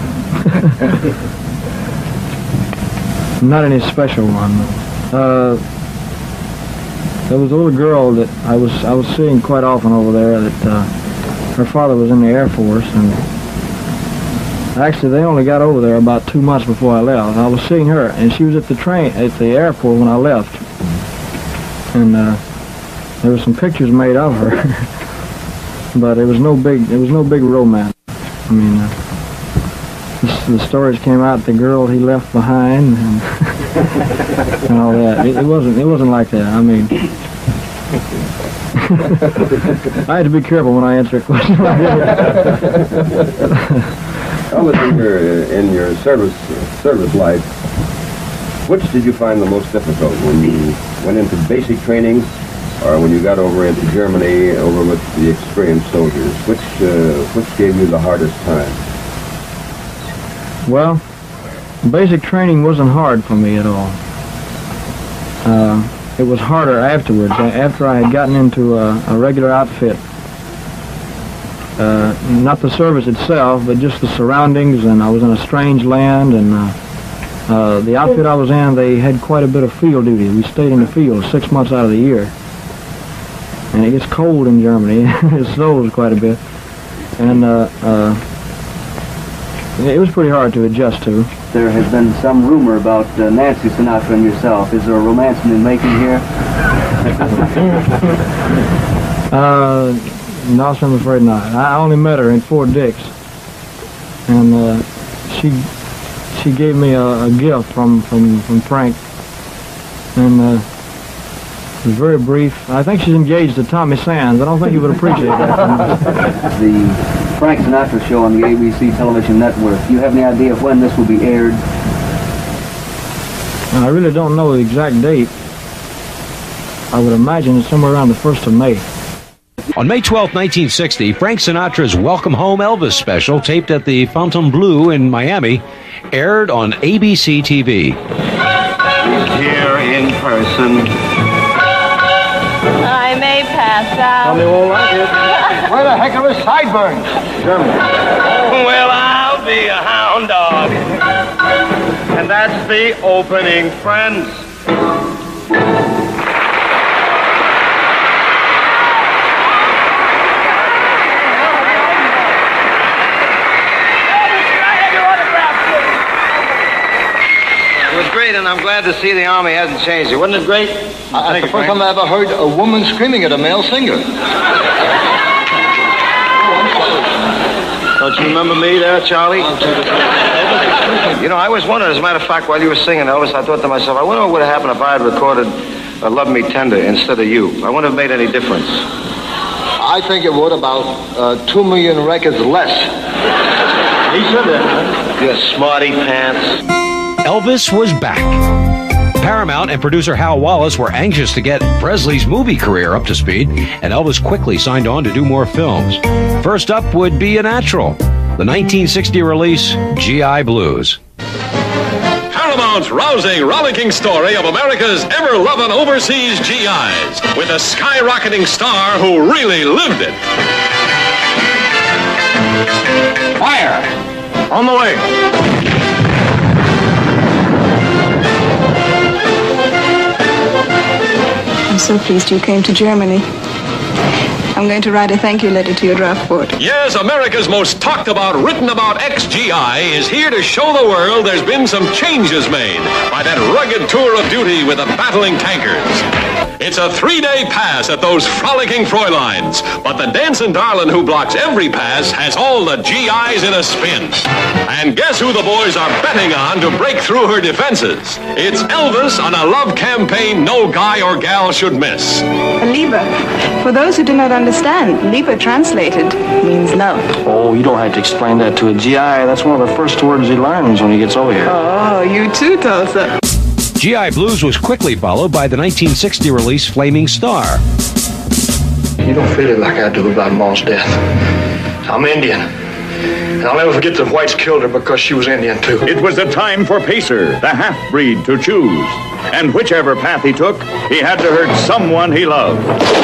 Not any special one. Uh, There was a little girl that I was I was seeing quite often over there. That uh, her father was in the Air Force, and actually they only got over there about two months before I left. I was seeing her, and she was at the train at the airport when I left, and uh, there were some pictures made of her, but it was no big it was no big romance. I mean, uh, the, the stories came out. The girl he left behind. And and all that. It, it wasn't. It wasn't like that. I mean, I had to be careful when I answer a question like that. Elvis, in your in your service service life, which did you find the most difficult when you went into basic training, or when you got over into Germany over with the experienced soldiers? Which uh, which gave you the hardest time? Well, basic training wasn't hard for me at all. Uh, it was harder afterwards, after I had gotten into a, a regular outfit. Uh, not the service itself, but just the surroundings, and I was in a strange land, and uh, uh, the outfit I was in, they had quite a bit of field duty. We stayed in the field six months out of the year. And it gets cold in Germany. It snows quite a bit. And uh, uh, it was pretty hard to adjust to. There has been some rumor about uh, Nancy Sinatra and yourself. Is there a romance in the making here? Uh, no, I'm afraid not. I only met her in Fort Dix, and uh, she she gave me a, a gift from from from Frank, and uh, it was very brief. I think she's engaged to Tommy Sands. I don't think he would appreciate that. The Frank Sinatra show on the A B C television network. Do you have any idea of when this will be aired? I really don't know the exact date. I would imagine it's somewhere around the first of May. On May twelfth, nineteen sixty, Frank Sinatra's Welcome Home Elvis special, taped at the Fontainebleau in Miami, aired on A B C T V. Here in person. I may pass out. Tommy won't like it. Where the heck are his sideburns? Germany. Well, I'll be a hound dog. And that's the opening, friends. It was great, and I'm glad to see the Army hasn't changed it. Wasn't it great? Uh, it's the first time I ever heard a woman screaming at a male singer. Don't you remember me there, Charlie? You know, I was wondering, as a matter of fact, while you were singing Elvis, I thought to myself, I wonder what would have happened if I had recorded uh, Love Me Tender instead of you. I wonder if it made any difference. I think it would, about uh, two million records less. He said that, huh? You smarty pants. Elvis was back. Paramount and producer Hal Wallace were anxious to get Presley's movie career up to speed, and Elvis quickly signed on to do more films. First up would be a natural, the nineteen sixty release G I Blues. Paramount's rousing, rollicking story of America's ever-loving overseas G Is, with a skyrocketing star who really lived it. Fire! On the way! I'm so pleased you came to Germany. I'm going to write a thank you letter to your draft board. Yes, America's most talked about, written about ex-G I is here to show the world there's been some changes made by that rugged tour of duty with the battling tankers. It's a three-day pass at those frolicking Fräuleins, but the dancing darling who blocks every pass has all the G Is in a spin. And guess who the boys are betting on to break through her defenses? It's Elvis on a love campaign no guy or gal should miss. Liebe. For those who do not understand, Liebe translated means love. Oh, you don't have to explain that to a G I. That's one of the first words he learns when he gets over here. Oh, you too, Tulsa. G I Blues was quickly followed by the nineteen sixty release Flaming Star. You don't feel it like I do about Ma's death. I'm Indian. And I'll never forget the whites killed her because she was Indian, too. It was a time for Pacer, the half-breed, to choose. And whichever path he took, he had to hurt someone he loved.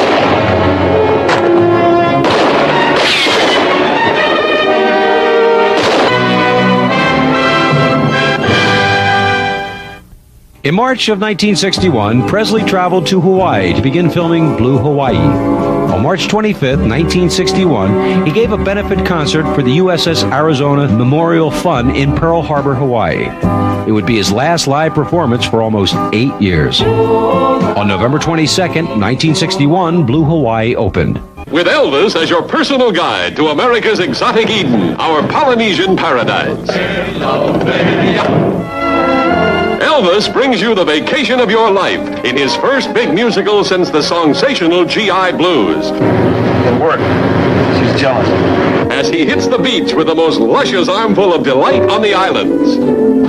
In March of nineteen sixty-one, Presley traveled to Hawaii to begin filming Blue Hawaii. On March twenty-fifth, nineteen sixty-one, he gave a benefit concert for the U S S Arizona Memorial Fund in Pearl Harbor, Hawaii. It would be his last live performance for almost eight years. On November twenty-second, nineteen sixty-one, Blue Hawaii opened. With Elvis as your personal guide to America's exotic Eden, our Polynesian paradise. Elvis brings you the vacation of your life in his first big musical since the sensational G I Blues. It worked. She's jealous. As he hits the beach with the most luscious armful of delight on the islands.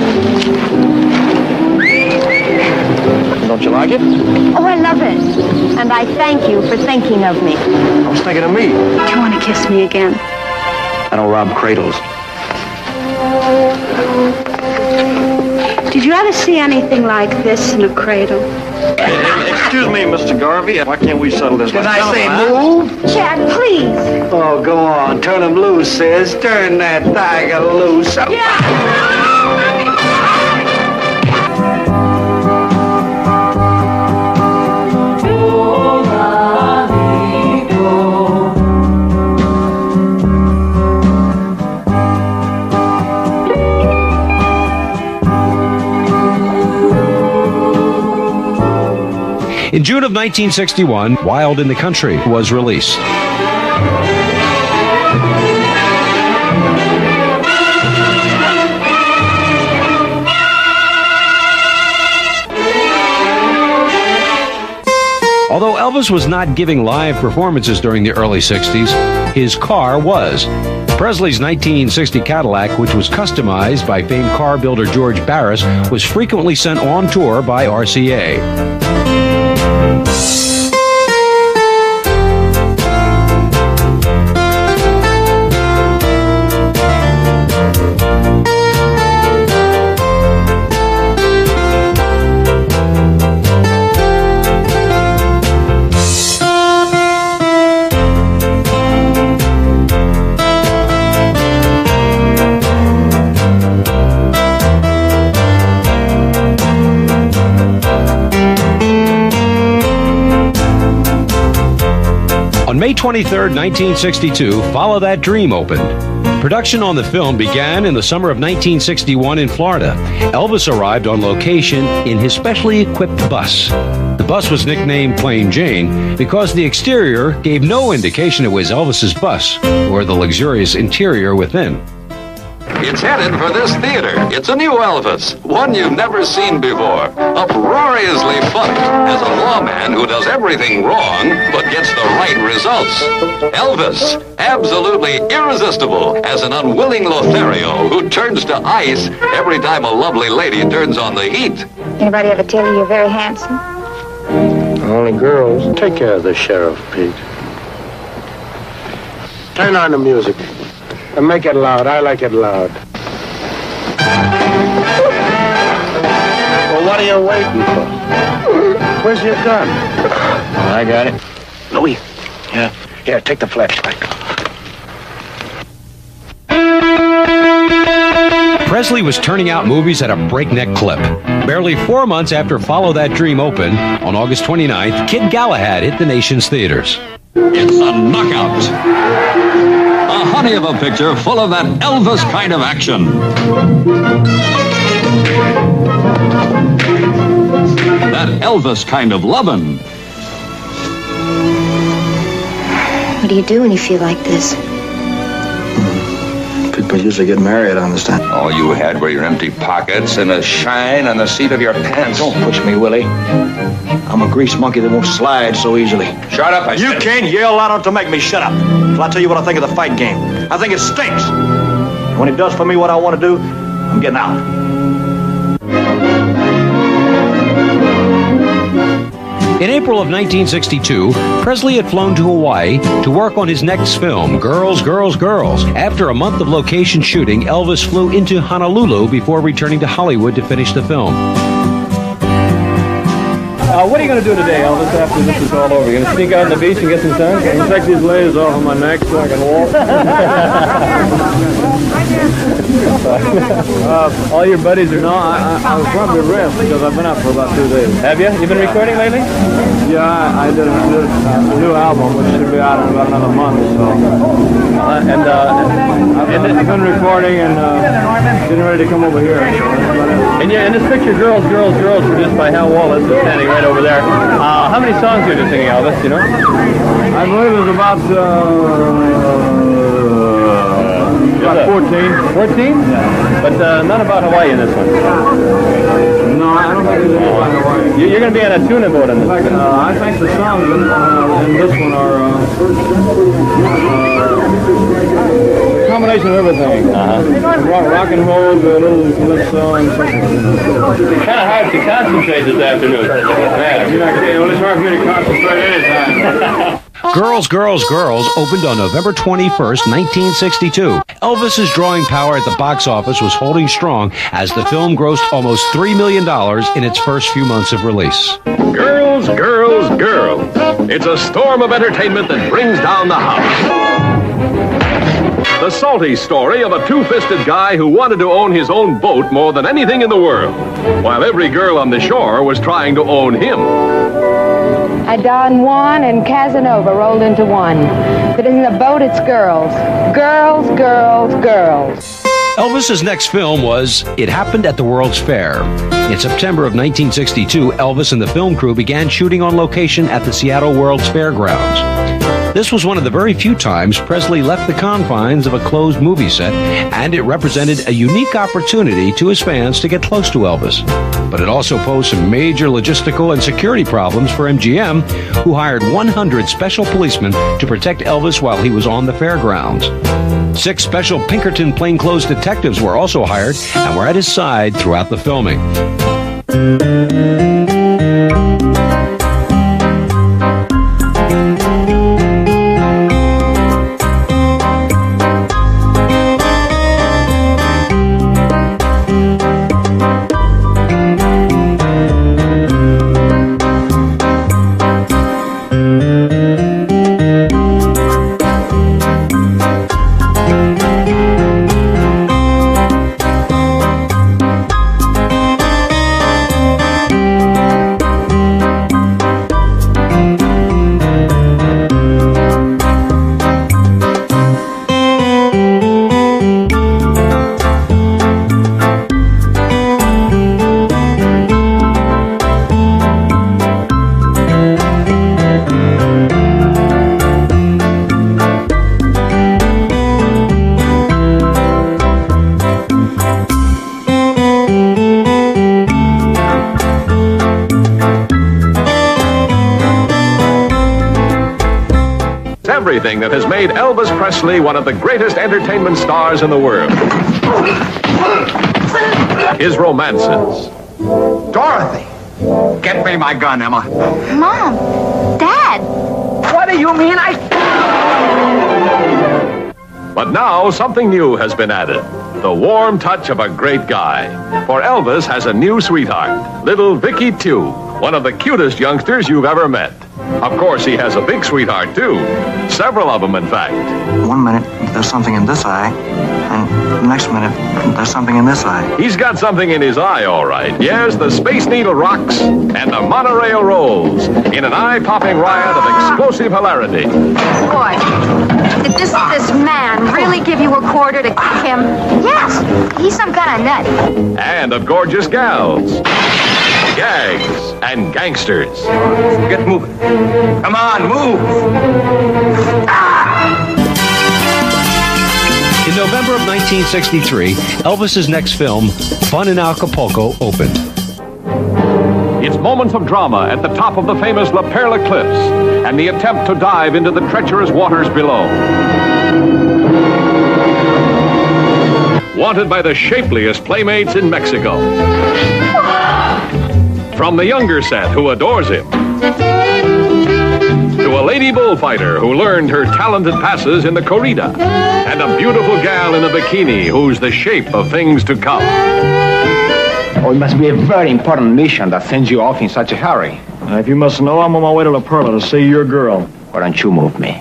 Don't you like it? Oh, I love it. And I thank you for thinking of me. I was thinking of me. Do you want to kiss me again? I don't rob cradles. Did you ever see anything like this in a cradle? Excuse me, Mister Garvey. Why can't we settle this? Did like I say gentlemen, move? Chad, please. Oh, go on. Turn him loose, sis. Turn that tiger loose. Yeah. In June of nineteen sixty-one, Wild in the Country was released. Although Elvis was not giving live performances during the early sixties, his car was. Presley's nineteen sixty Cadillac, which was customized by famed car builder George Barris, was frequently sent on tour by R C A. On May twenty-third, nineteen sixty-two, Follow That Dream opened. Production on the film began in the summer of nineteen sixty-one in Florida. Elvis arrived on location in his specially equipped bus. The bus was nicknamed Plain Jane because the exterior gave no indication it was Elvis's bus or the luxurious interior within. It's headed for this theater. It's a new Elvis, one you've never seen before. Uproariously funny as a lawman who does everything wrong but gets the right results. Elvis, absolutely irresistible as an unwilling Lothario who turns to ice every time a lovely lady turns on the heat. Anybody ever tell you you're very handsome? Only girls. Take care of the sheriff, Pete. Turn on the music. And make it loud. I like it loud. Well, what are you waiting for? Where's your gun? I got it. Louis. Yeah. Here, take the flashlight. Presley was turning out movies at a breakneck clip. Barely four months after Follow That Dream opened, on August twenty-ninth, Kid Galahad hit the nation's theaters. It's a knockout. A honey of a picture full of that Elvis kind of action. That Elvis kind of lovin'. What do you do when you feel like this? People usually get married, I understand. All you had were your empty pockets and a shine on the seat of your pants. Don't push me, Willie. I'm a grease monkey that won't slide so easily. Shut up, I You said. can't yell loud enough to make me shut up. Till I tell you what I think of the fight game. I think it stinks. When it does for me what I want to do, I'm getting out. In April of nineteen sixty-two, Presley had flown to Hawaii to work on his next film, Girls, Girls, Girls. After a month of location shooting, Elvis flew into Honolulu before returning to Hollywood to finish the film. Uh, what are you going to do today, Elvis, after this is all over? You going to sneak out on the beach and get some sun? Can you take these layers off of my neck so I can walk? uh, all your buddies are not. I, I, I was probably rest because I've been out for about two days. Have you? You been recording lately? Yeah, I, I did, a, did a, a new album, which should be out in about another month or so. Uh, and uh, I've, I've been recording and uh, getting ready to come over here. And yeah, in this picture, Girls, Girls, Girls, produced by Hal Wallace, is standing right over there. Uh, how many songs are you singing, Elvis, you know? I believe it's about, uh, about fourteen. fourteen? Yeah. But uh, none about Hawaii in this one. No, I don't think there's any about Hawaii. You, you're going to be on a tuna boat in this one. Uh, I think the songs in, uh, in this one are uh, uh, combination of everything. Uh-huh. Rock, rock and roll, a little calypso, and something. It's kind of hard to concentrate this afternoon. Yeah, you're not kidding. Well, it's hard for me to concentrate anytime. Girls, Girls, Girls opened on November twenty-first, nineteen sixty-two. Elvis's drawing power at the box office was holding strong as the film grossed almost three million dollars in its first few months of release. Girls, girls, girls. It's a storm of entertainment that brings down the house. The salty story of a two-fisted guy who wanted to own his own boat more than anything in the world, while every girl on the shore was trying to own him. Don Juan and Casanova rolled into one. If it isn't a boat, it's girls. Girls, girls, girls. Elvis's next film was It Happened at the World's Fair. In September of nineteen sixty-two, Elvis and the film crew began shooting on location at the Seattle World's Fairgrounds. This was one of the very few times Presley left the confines of a closed movie set, and it represented a unique opportunity to his fans to get close to Elvis. But it also posed some major logistical and security problems for M G M, who hired one hundred special policemen to protect Elvis while he was on the fairgrounds. Six special Pinkerton plainclothes detectives were also hired and were at his side throughout the filming. Everything that has made Elvis Presley one of the greatest entertainment stars in the world. His romances. Dorothy! Get me my gun, Emma. Mom! Dad! What do you mean I... But now something new has been added. The warm touch of a great guy. For Elvis has a new sweetheart, little Vicky Tew, one of the cutest youngsters you've ever met. Of course, he has a big sweetheart, too. Several of them, in fact. One minute, there's something in this eye, and the next minute, there's something in this eye. He's got something in his eye, all right. Yes, the Space Needle rocks, and the monorail rolls, in an eye-popping riot of explosive hilarity. Boy, did this, this man really give you a quarter to kick him? Yes, he's some kind of nut. And of gorgeous gals. Gags and gangsters. Get moving. Come on, move. In November of nineteen sixty-three, Elvis's next film, Fun in Acapulco, opened. It's moments of drama at the top of the famous La Perla Cliffs and the attempt to dive into the treacherous waters below. Wanted by the shapeliest playmates in Mexico. From the younger set who adores him, to a lady bullfighter who learned her talented passes in the corrida, and a beautiful gal in a bikini who's the shape of things to come. Oh, it must be a very important mission that sends you off in such a hurry. Uh, if you must know, I'm on my way to La Perla to see your girl. Why don't you move me?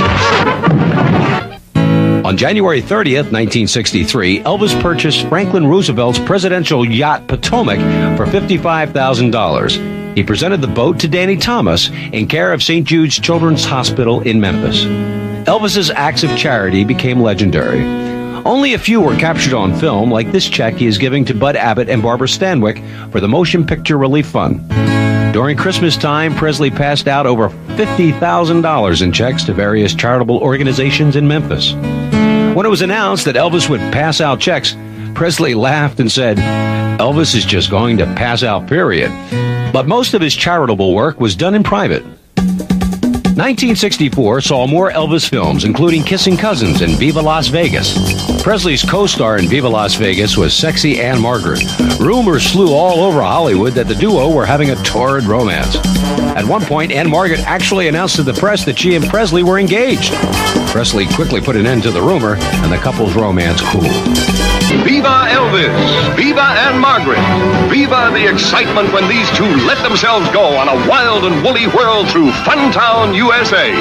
On January thirtieth, nineteen sixty-three, Elvis purchased Franklin Roosevelt's presidential yacht Potomac for fifty-five thousand dollars. He presented the boat to Danny Thomas in care of Saint Jude's Children's Hospital in Memphis. Elvis's acts of charity became legendary. Only a few were captured on film, like this check he is giving to Bud Abbott and Barbara Stanwyck for the Motion Picture Relief Fund. During Christmas time, Presley passed out over fifty thousand dollars in checks to various charitable organizations in Memphis. When it was announced that Elvis would pass out checks, Presley laughed and said, "Elvis is just going to pass out, period." But most of his charitable work was done in private. nineteen sixty-four saw more Elvis films, including Kissing Cousins and Viva Las Vegas. Presley's co-star in Viva Las Vegas was sexy Ann-Margret. Rumors flew all over Hollywood that the duo were having a torrid romance. At one point, Ann-Margret actually announced to the press that she and Presley were engaged. Presley quickly put an end to the rumor, and the couple's romance cooled. Viva Elvis! Viva Ann-Margret! Viva the excitement when these two let themselves go on a wild and woolly whirl through Funtown, U S A.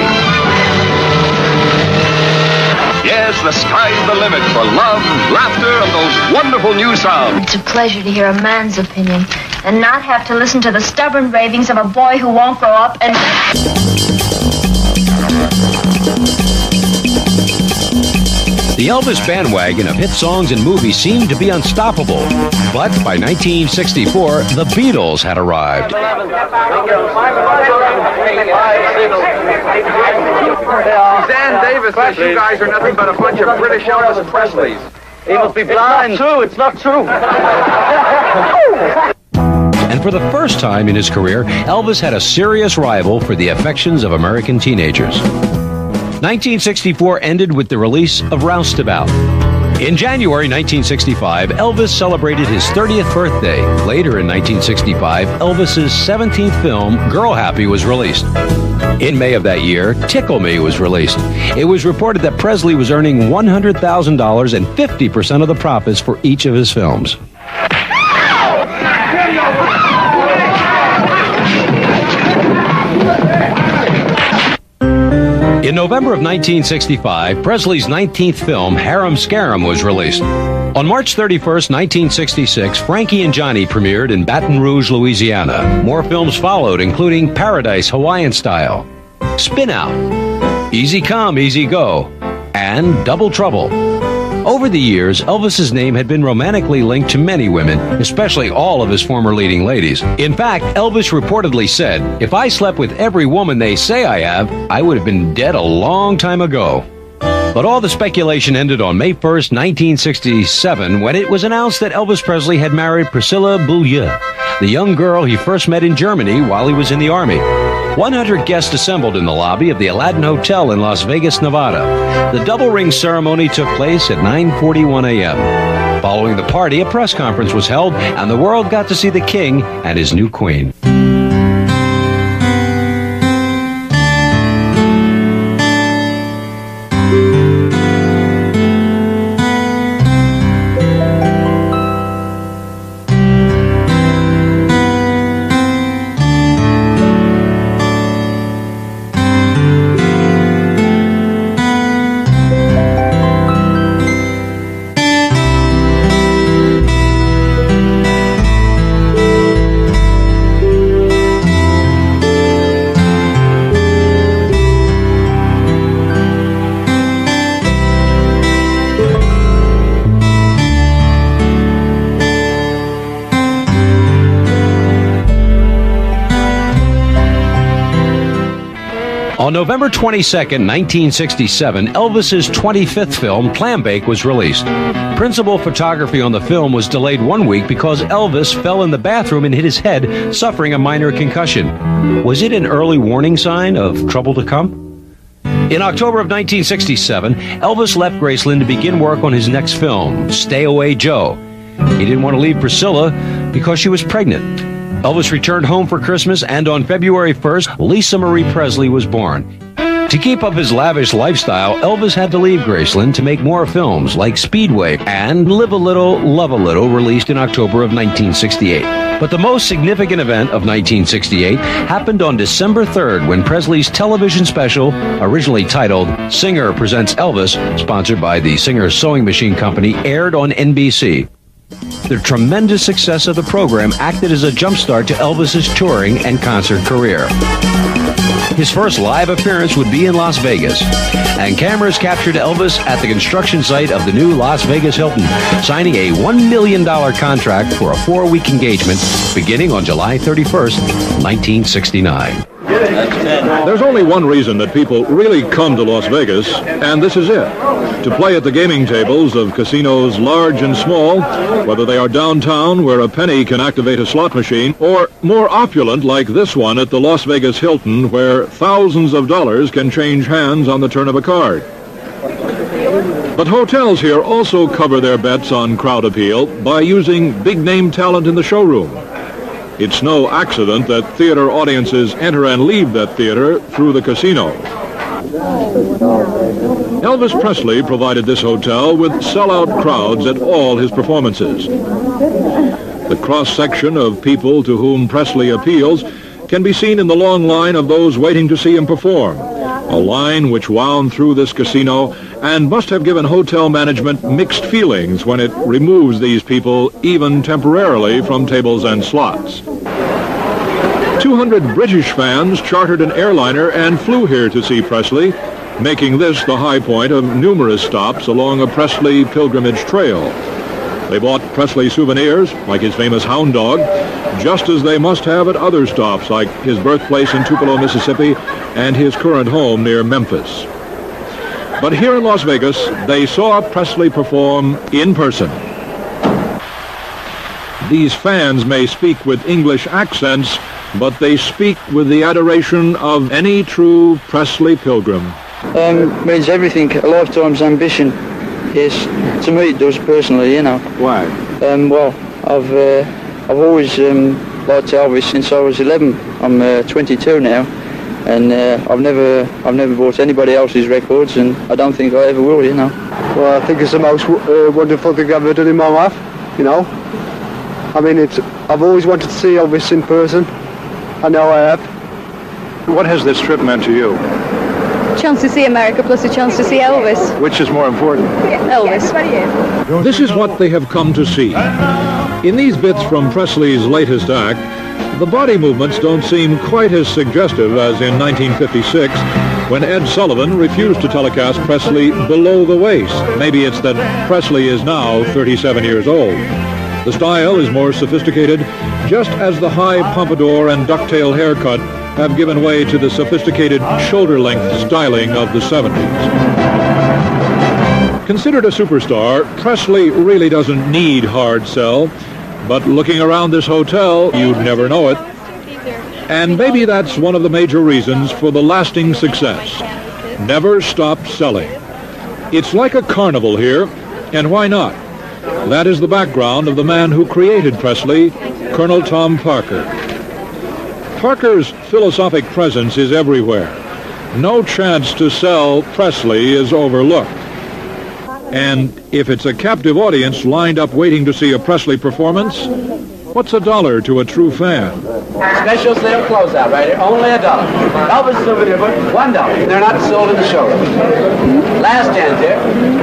Yes, the sky's the limit for love, laughter, and those wonderful new sounds. It's a pleasure to hear a man's opinion and not have to listen to the stubborn ravings of a boy who won't grow up and... The The Elvis bandwagon of hit songs and movies seemed to be unstoppable. But by nineteen sixty-four, the Beatles had arrived. Dan Davis says you guys are nothing but a bunch of British Elvis Presleys. He must be blind. It's not true. It's not true. And for the first time in his career, Elvis had a serious rival for the affections of American teenagers. nineteen sixty-four ended with the release of Roustabout. In January nineteen sixty-five, Elvis celebrated his thirtieth birthday. Later in nineteen sixty-five, Elvis's seventeenth film, Girl Happy, was released. In May of that year, Tickle Me was released. It was reported that Presley was earning one hundred thousand dollars and fifty percent of the profits for each of his films. In November of nineteen sixty-five, Presley's nineteenth film, Harem Scarum, was released. On March thirty-first, nineteen sixty-six, Frankie and Johnny premiered in Baton Rouge, Louisiana. More films followed, including Paradise Hawaiian Style, Spin Out, Easy Come, Easy Go, and Double Trouble. Over the years, Elvis's name had been romantically linked to many women, especially all of his former leading ladies. In fact, Elvis reportedly said, "If I slept with every woman they say I have, I would have been dead a long time ago." But all the speculation ended on May first, nineteen sixty-seven, when it was announced that Elvis Presley had married Priscilla Beaulieu, the young girl he first met in Germany while he was in the Army. one hundred guests assembled in the lobby of the Aladdin Hotel in Las Vegas, Nevada. The double ring ceremony took place at nine forty-one a.m. Following the party, a press conference was held, and the world got to see the king and his new queen. On November twenty-second, nineteen sixty-seven, Elvis's twenty-fifth film, Clambake, was released. Principal photography on the film was delayed one week because Elvis fell in the bathroom and hit his head, suffering a minor concussion. Was it an early warning sign of trouble to come? In October of nineteen sixty-seven, Elvis left Graceland to begin work on his next film, Stay Away Joe. He didn't want to leave Priscilla because she was pregnant. Elvis returned home for Christmas, and on February first, Lisa Marie Presley was born. To keep up his lavish lifestyle, Elvis had to leave Graceland to make more films like Speedway and Live a Little, Love a Little, released in October of nineteen sixty-eight. But the most significant event of nineteen sixty-eight happened on December third, when Presley's television special, originally titled Singer Presents Elvis, sponsored by the Singer Sewing Machine Company, aired on N B C. The tremendous success of the program acted as a jumpstart to Elvis's touring and concert career. His first live appearance would be in Las Vegas, and cameras captured Elvis at the construction site of the new Las Vegas Hilton, signing a one million dollars contract for a four-week engagement beginning on July thirty-first, nineteen sixty-nine. There's only one reason that people really come to Las Vegas, and this is it: to play at the gaming tables of casinos large and small, whether they are downtown where a penny can activate a slot machine, or more opulent like this one at the Las Vegas Hilton, where thousands of dollars can change hands on the turn of a card. But hotels here also cover their bets on crowd appeal by using big-name talent in the showroom. It's no accident that theater audiences enter and leave that theater through the casino. Elvis Presley provided this hotel with sellout crowds at all his performances. The cross-section of people to whom Presley appeals can be seen in the long line of those waiting to see him perform, a line which wound through this casino and must have given hotel management mixed feelings when it removes these people, even temporarily, from tables and slots. two hundred British fans chartered an airliner and flew here to see Presley, making this the high point of numerous stops along a Presley pilgrimage trail. They bought Presley souvenirs, like his famous hound dog, just as they must have at other stops, like his birthplace in Tupelo, Mississippi, and his current home near Memphis. But here in Las Vegas, they saw Presley perform in person. These fans may speak with English accents, but they speak with the adoration of any true Presley pilgrim. Um, means everything, a lifetime's ambition. Yes, to me it does personally, you know. Why? Um, well, I've uh, I've always um, liked Elvis since I was eleven. I'm uh, twenty-two now, and uh, I've never I've never bought anybody else's records, and I don't think I ever will, you know. Well, I think it's the most uh, wonderful thing I've ever done in my life, you know. I mean, it's I've always wanted to see Elvis in person. I know I have. What has this trip meant to you? Chance to see America plus a chance to see Elvis. Which is more important? Elvis. This is what they have come to see. In these bits from Presley's latest act, the body movements don't seem quite as suggestive as in nineteen fifty-six, when Ed Sullivan refused to telecast Presley below the waist. Maybe it's that Presley is now thirty-seven years old. The style is more sophisticated, just as the high pompadour and ducktail haircut have given way to the sophisticated shoulder-length styling of the seventies. Considered a superstar, Presley really doesn't need hard sell, but looking around this hotel, you'd never know it. And maybe that's one of the major reasons for the lasting success. Never stop selling. It's like a carnival here, and why not? That is the background of the man who created Presley, Colonel Tom Parker. Parker's philosophic presence is everywhere. No chance to sell Presley is overlooked. And if it's a captive audience lined up waiting to see a Presley performance, what's a dollar to a true fan? Special sale closeout right here, only a dollar. Elvis souvenir book, one dollar. They're not sold in the showroom. Last chance here.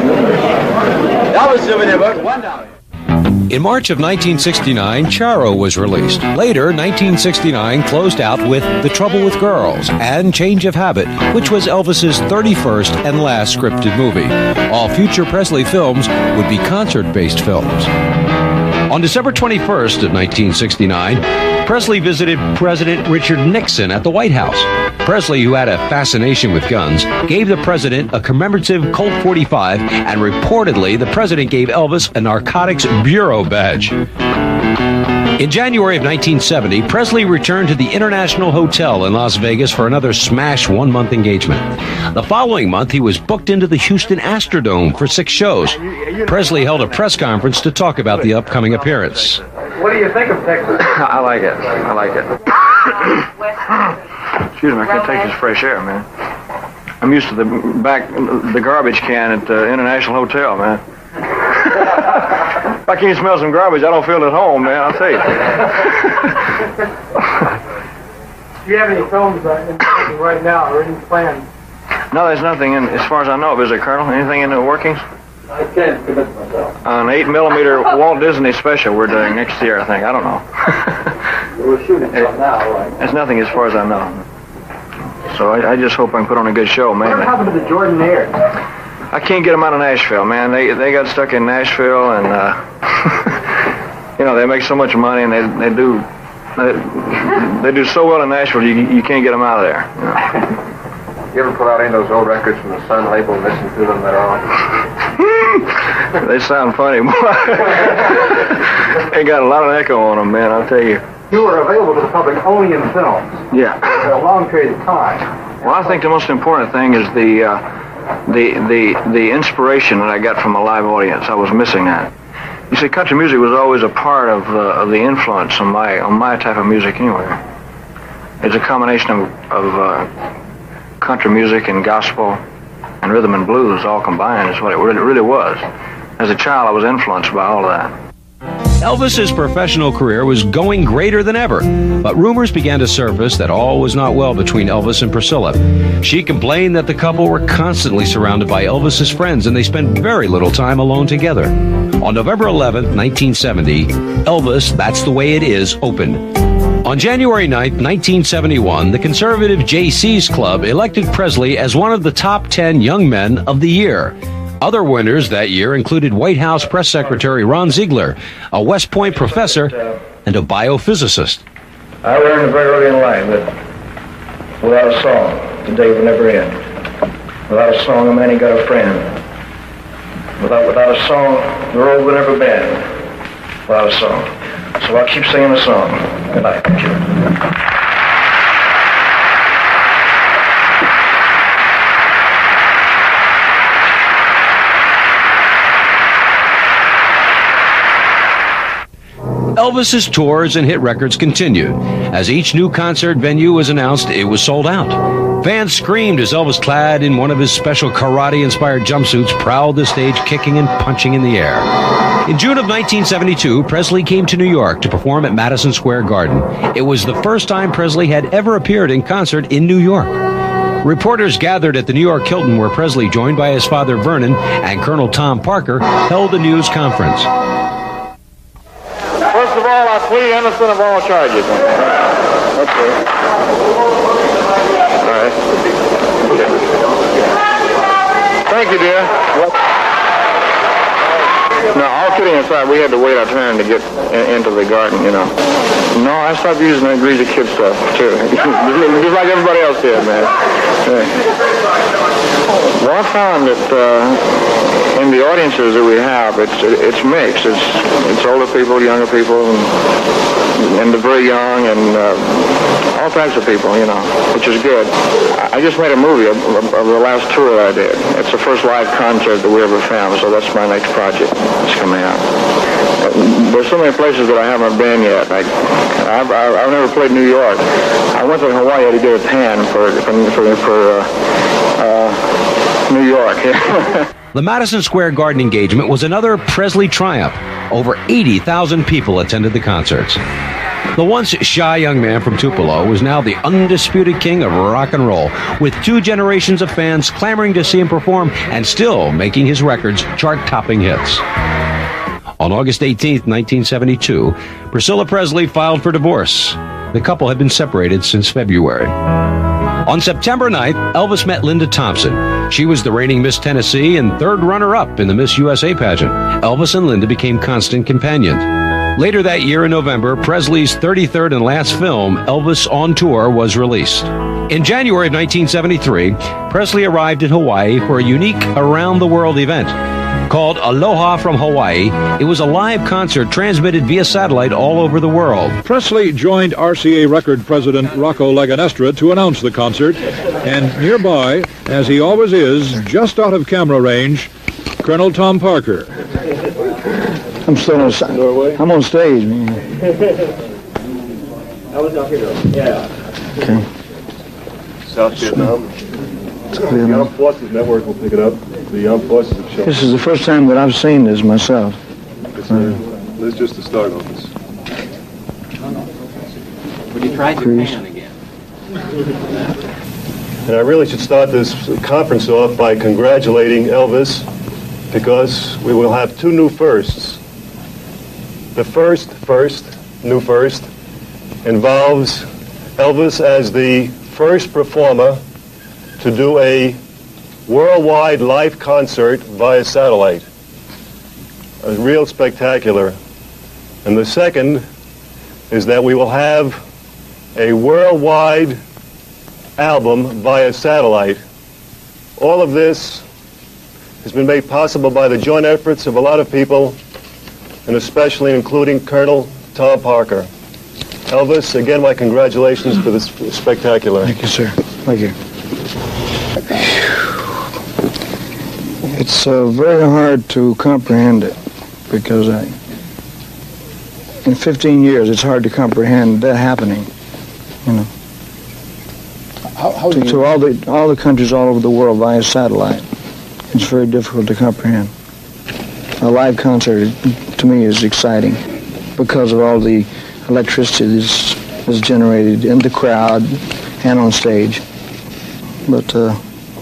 Elvis souvenir book, one dollar. In March of nineteen sixty-nine, Charo was released. Later, nineteen sixty-nine closed out with The Trouble with Girls and Change of Habit, which was Elvis's thirty-first and last scripted movie. All future Presley films would be concert-based films. On December twenty-first of nineteen sixty-nine, Presley visited President Richard Nixon at the White House. Presley, who had a fascination with guns, gave the president a commemorative Colt forty-five, and reportedly the president gave Elvis a Narcotics Bureau badge. In January of nineteen seventy, Presley returned to the International Hotel in Las Vegas for another smash one-month engagement. The following month, he was booked into the Houston Astrodome for six shows. Presley held a press conference to talk about the upcoming appearance. What do you think of Texas? I like it. I like it. Excuse me, I can't take this fresh air, man. I'm used to the back, the garbage can at the International Hotel, man. If I can't smell some garbage, I don't feel at home, man, I'll tell you. Do you have any films uh, in the right now or any plans? No, there's nothing in, as far as I know of, is there, Colonel? Anything in the workings? I can't commit myself. An eight millimeter Walt Disney special we're doing next year, I think. I don't know. We're shooting some now, right? There's nothing as far as I know. So I, I just hope I can put on a good show, man. What happened to the Jordanaires? I can't get them out of Nashville, man. They they got stuck in Nashville, and uh, you know, they make so much money, and they they do they, they do so well in Nashville. You you can't get them out of there. You know? You ever put out any of those old records from the Sun label and listen to them at all? They sound funny, boy. They got a lot of echo on them, man, I'll tell you. You were available to the public only in films. Yeah. For a long period of time. Well, I think the most important thing is the uh, the the the inspiration that I got from a live audience. I was missing that. You see, country music was always a part of uh, of the influence on my on my type of music anyway. It's a combination of, of uh, country music and gospel and rhythm and blues all combined is what it really, really was. As a child, I was influenced by all of that. Elvis's professional career was going greater than ever, but rumors began to surface that all was not well between Elvis and Priscilla. She complained that the couple were constantly surrounded by Elvis's friends and they spent very little time alone together. On November eleventh, nineteen seventy, Elvis, That's the Way It Is, opened. On January ninth, nineteen seventy-one, the conservative J C's Club elected Presley as one of the top ten young men of the year. Other winners that year included White House Press Secretary Ron Ziegler, a West Point professor, and a biophysicist. I learned very early in life that without a song, the day would never end. Without a song, a man ain't got a friend. Without, without a song, the road would never bend. Without a song. So I'll keep singing the song. Good night. Thank you. Elvis's tours and hit records continued. As each new concert venue was announced, it was sold out. Fans screamed as Elvis, clad in one of his special karate-inspired jumpsuits, prowled the stage, kicking and punching in the air. In June of nineteen seventy-two, Presley came to New York to perform at Madison Square Garden. It was the first time Presley had ever appeared in concert in New York. Reporters gathered at the New York Hilton, where Presley, joined by his father Vernon and Colonel Tom Parker, held a news conference. First of all, I plead innocent of all charges. Okay. All right. Okay. Thank you, dear. No, all kidding aside, we had to wait our turn to get in, into the garden, you know. No, I stopped using that greasy kid stuff, too. Just like everybody else did, man. Yeah. Well, I found that uh, in the audiences that we have, it's it's mixed. It's it's older people, younger people, and, and the very young, and uh, all types of people, you know, which is good. I just made a movie of, of, of the last tour that I did. It's the first live concert that we ever filmed, so that's my next project that's coming out. But there's so many places that I haven't been yet. Like, I've, I've never played New York. I went to Hawaii to get a tan for for for, for uh, uh, New York. The Madison Square Garden engagement was another Presley triumph. Over eighty thousand people attended the concerts. The once shy young man from Tupelo was now the undisputed king of rock and roll, with two generations of fans clamoring to see him perform and still making his records chart-topping hits. On August eighteenth, nineteen seventy-two, Priscilla Presley filed for divorce. The couple had been separated since February. On September ninth, Elvis met Linda Thompson. She was the reigning Miss Tennessee and third runner-up in the Miss U S A pageant. Elvis and Linda became constant companions. Later that year in November, Presley's thirty-third and last film, Elvis on Tour, was released. In January of nineteen seventy-three, Presley arrived in Hawaii for a unique around-the-world event. Called Aloha from Hawaii, it was a live concert transmitted via satellite all over the world. Presley joined R C A record president Rocco Laganestra to announce the concert, and nearby, as he always is, just out of camera range, Colonel Tom Parker. I'm still on, I'm on stage, man. I was out here, yeah. Okay. South Vietnam. The Armed Forces Network will pick it up. The Armed Forces have shown. This is the first time that I've seen this myself. It's, uh, this is just the start of this. Would you try Japan again? And I really should start this conference off by congratulating Elvis, because we will have two new firsts. The first first, new first, involves Elvis as the first performer to do a worldwide live concert via satellite. A real spectacular. And the second is that we will have a worldwide album via satellite. All of this has been made possible by the joint efforts of a lot of people, and especially including Colonel Tom Parker. Elvis, again, my congratulations for this spectacular. Thank you, sir. Thank you. It's uh, very hard to comprehend it, because I, in fifteen years, it's hard to comprehend that happening, you know. How, how to, do you... to all the all the countries all over the world via satellite, it's very difficult to comprehend. A live concert, to me, is exciting because of all the electricity that's, that's generated in the crowd and on stage. But uh,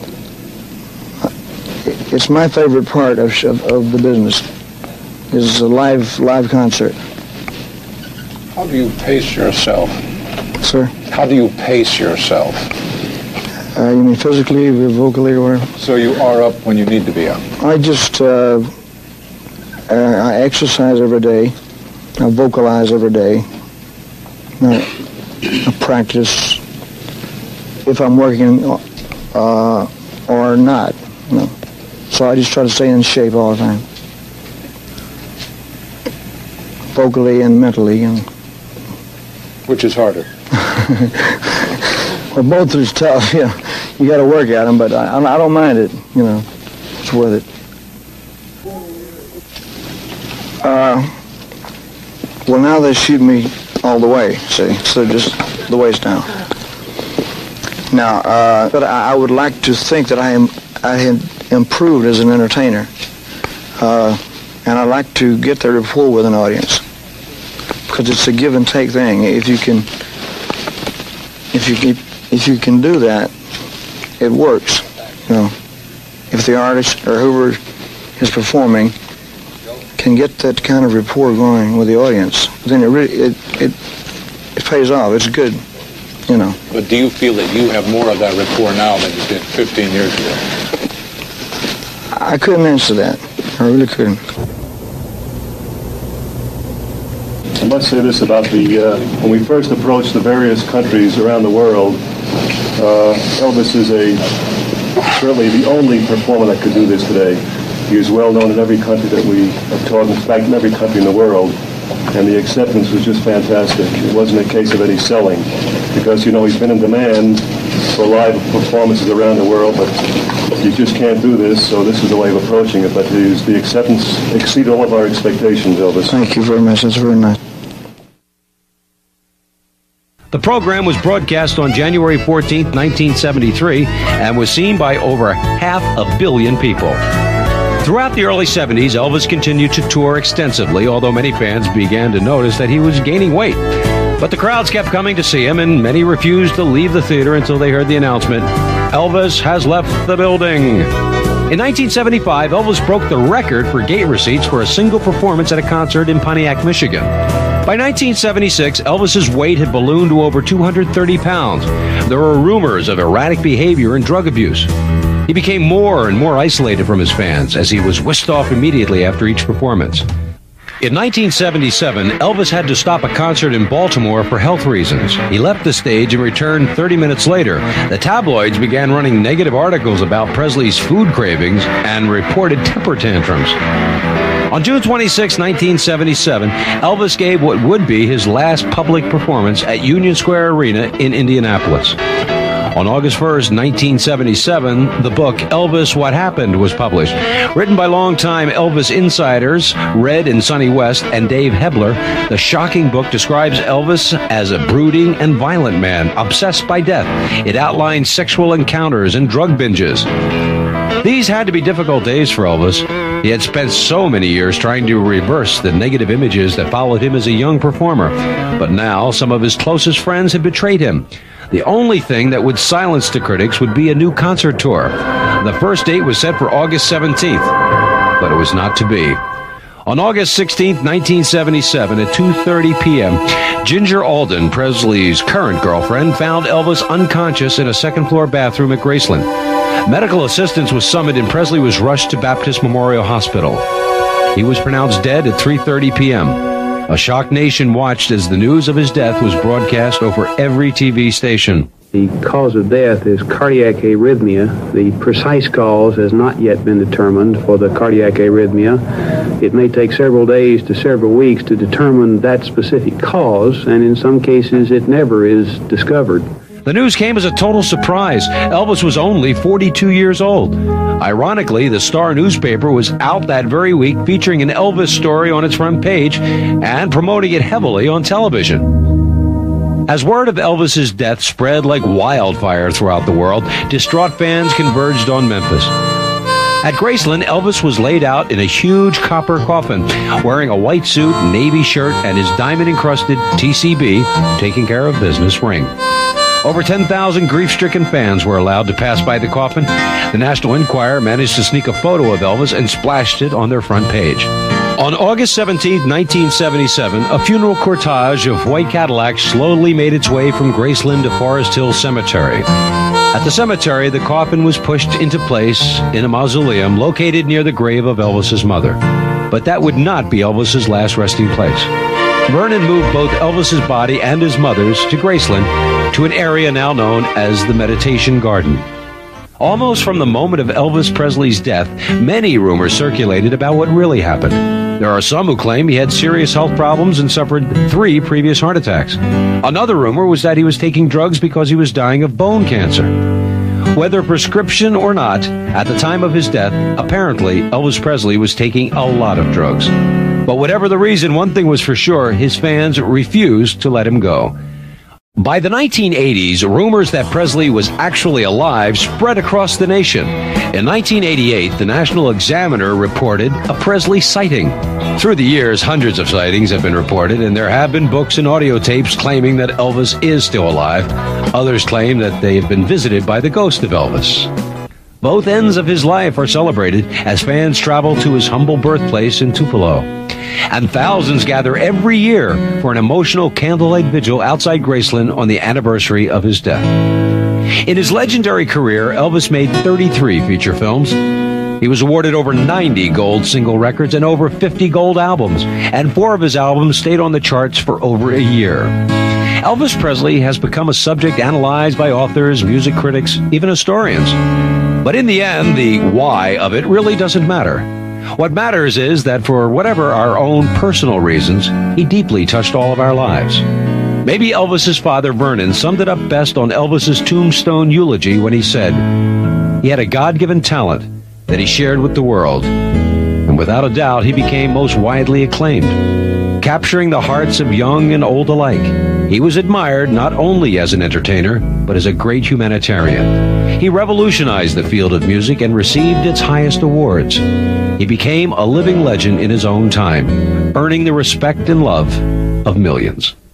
it's my favorite part of, of of the business is a live live concert. How do you pace yourself Sir? How do you pace yourself? Uh, you mean physically, vocally, or whatever? So you are up when you need to be up? I just, uh, uh, I exercise every day. I vocalize every day. I, I practice if I'm working uh, or not. You know. So I just try to stay in shape all the time. Vocally and mentally. And which is harder? Well, both is tough, you know. You got to work at them, but I, I don't mind it, you know. It's worth it. Uh, well, now they shoot me all the way, see, so just the waist down. Now, uh, but I, I would like to think that I am I had improved as an entertainer, uh, and I like to get the rapport with an audience because it's a give and take thing. If you can, if you can. If you can do that, it works. You know, if the artist or whoever is performing can get that kind of rapport going with the audience, then it really it it it pays off. It's good, you know. But do you feel that you have more of that rapport now than you did fifteen years ago? I couldn't answer that. I really couldn't. I must say this about the uh, when we first approached the various countries around the world. Uh, Elvis is a certainly the only performer that could do this today. He is well known in every country that we have taught, in fact in every country in the world, and the acceptance was just fantastic. It wasn't a case of any selling, because you know he's been in demand for live performances around the world, but you just can't do this, so this is the way of approaching it. But his, the acceptance exceeded all of our expectations, Elvis. Thank you very much. That's very nice. The program was broadcast on January fourteenth, nineteen seventy-three, and was seen by over half a billion people. Throughout the early seventies, Elvis continued to tour extensively, although many fans began to notice that he was gaining weight. But the crowds kept coming to see him, and many refused to leave the theater until they heard the announcement, Elvis has left the building. In nineteen seventy-five, Elvis broke the record for gate receipts for a single performance at a concert in Pontiac, Michigan. By nineteen seventy-six, Elvis's weight had ballooned to over two hundred thirty pounds. There were rumors of erratic behavior and drug abuse. He became more and more isolated from his fans as he was whisked off immediately after each performance. In nineteen seventy-seven, Elvis had to stop a concert in Baltimore for health reasons. He left the stage and returned thirty minutes later. The tabloids began running negative articles about Presley's food cravings and reported temper tantrums. On June twenty-sixth, nineteen seventy-seven, Elvis gave what would be his last public performance at Union Square Arena in Indianapolis. On August first, nineteen seventy-seven, the book Elvis, What Happened was published. Written by longtime Elvis insiders Red and Sonny West and Dave Hebler, the shocking book describes Elvis as a brooding and violent man, obsessed by death. It outlines sexual encounters and drug binges. These had to be difficult days for Elvis. He had spent so many years trying to reverse the negative images that followed him as a young performer. But now, some of his closest friends had betrayed him. The only thing that would silence the critics would be a new concert tour. The first date was set for August seventeenth, but it was not to be. On August sixteenth, nineteen seventy-seven, at two thirty p.m., Ginger Alden, Presley's current girlfriend, found Elvis unconscious in a second-floor bathroom at Graceland. Medical assistance was summoned and Presley was rushed to Baptist Memorial Hospital. He was pronounced dead at three thirty p.m. A shocked nation watched as the news of his death was broadcast over every T V station. The cause of death is cardiac arrhythmia. The precise cause has not yet been determined for the cardiac arrhythmia. It may take several days to several weeks to determine that specific cause, and in some cases it never is discovered. The news came as a total surprise. Elvis was only forty-two years old. Ironically, the Star newspaper was out that very week featuring an Elvis story on its front page and promoting it heavily on television. As word of Elvis's death spread like wildfire throughout the world, distraught fans converged on Memphis. At Graceland, Elvis was laid out in a huge copper coffin, wearing a white suit, navy shirt, and his diamond-encrusted T C B, taking care of business, ring. Over ten thousand grief-stricken fans were allowed to pass by the coffin. The National Enquirer managed to sneak a photo of Elvis and splashed it on their front page. On August seventeenth, nineteen seventy-seven, a funeral cortege of white Cadillacs slowly made its way from Graceland to Forest Hill Cemetery. At the cemetery, the coffin was pushed into place in a mausoleum located near the grave of Elvis's mother. But that would not be Elvis's last resting place. Vernon moved both Elvis's body and his mother's to Graceland, to an area now known as the Meditation Garden. Almost from the moment of Elvis Presley's death, many rumors circulated about what really happened. There are some who claim he had serious health problems and suffered three previous heart attacks. Another rumor was that he was taking drugs because he was dying of bone cancer. Whether prescription or not, at the time of his death, apparently Elvis Presley was taking a lot of drugs. But whatever the reason, one thing was for sure, his fans refused to let him go. By the nineteen eighties, rumors that Presley was actually alive spread across the nation. In nineteen eighty-eight, the National Examiner reported a Presley sighting. Through the years, hundreds of sightings have been reported, and there have been books and audio tapes claiming that Elvis is still alive. Others claim that they have been visited by the ghost of Elvis. Both ends of his life are celebrated as fans travel to his humble birthplace in Tupelo. And thousands gather every year for an emotional candlelight vigil outside Graceland on the anniversary of his death. In his legendary career, Elvis made thirty-three feature films. He was awarded over ninety gold single records and over fifty gold albums, and four of his albums stayed on the charts for over a year. Elvis Presley has become a subject analyzed by authors, music critics, even historians. But in the end, the why of it really doesn't matter. What matters is that for whatever our own personal reasons, he deeply touched all of our lives. Maybe Elvis's father, Vernon, summed it up best on Elvis's tombstone eulogy when he said, he had a God-given talent that he shared with the world, and without a doubt, he became most widely acclaimed, capturing the hearts of young and old alike. He was admired not only as an entertainer, but as a great humanitarian. He revolutionized the field of music and received its highest awards. He became a living legend in his own time, earning the respect and love of millions.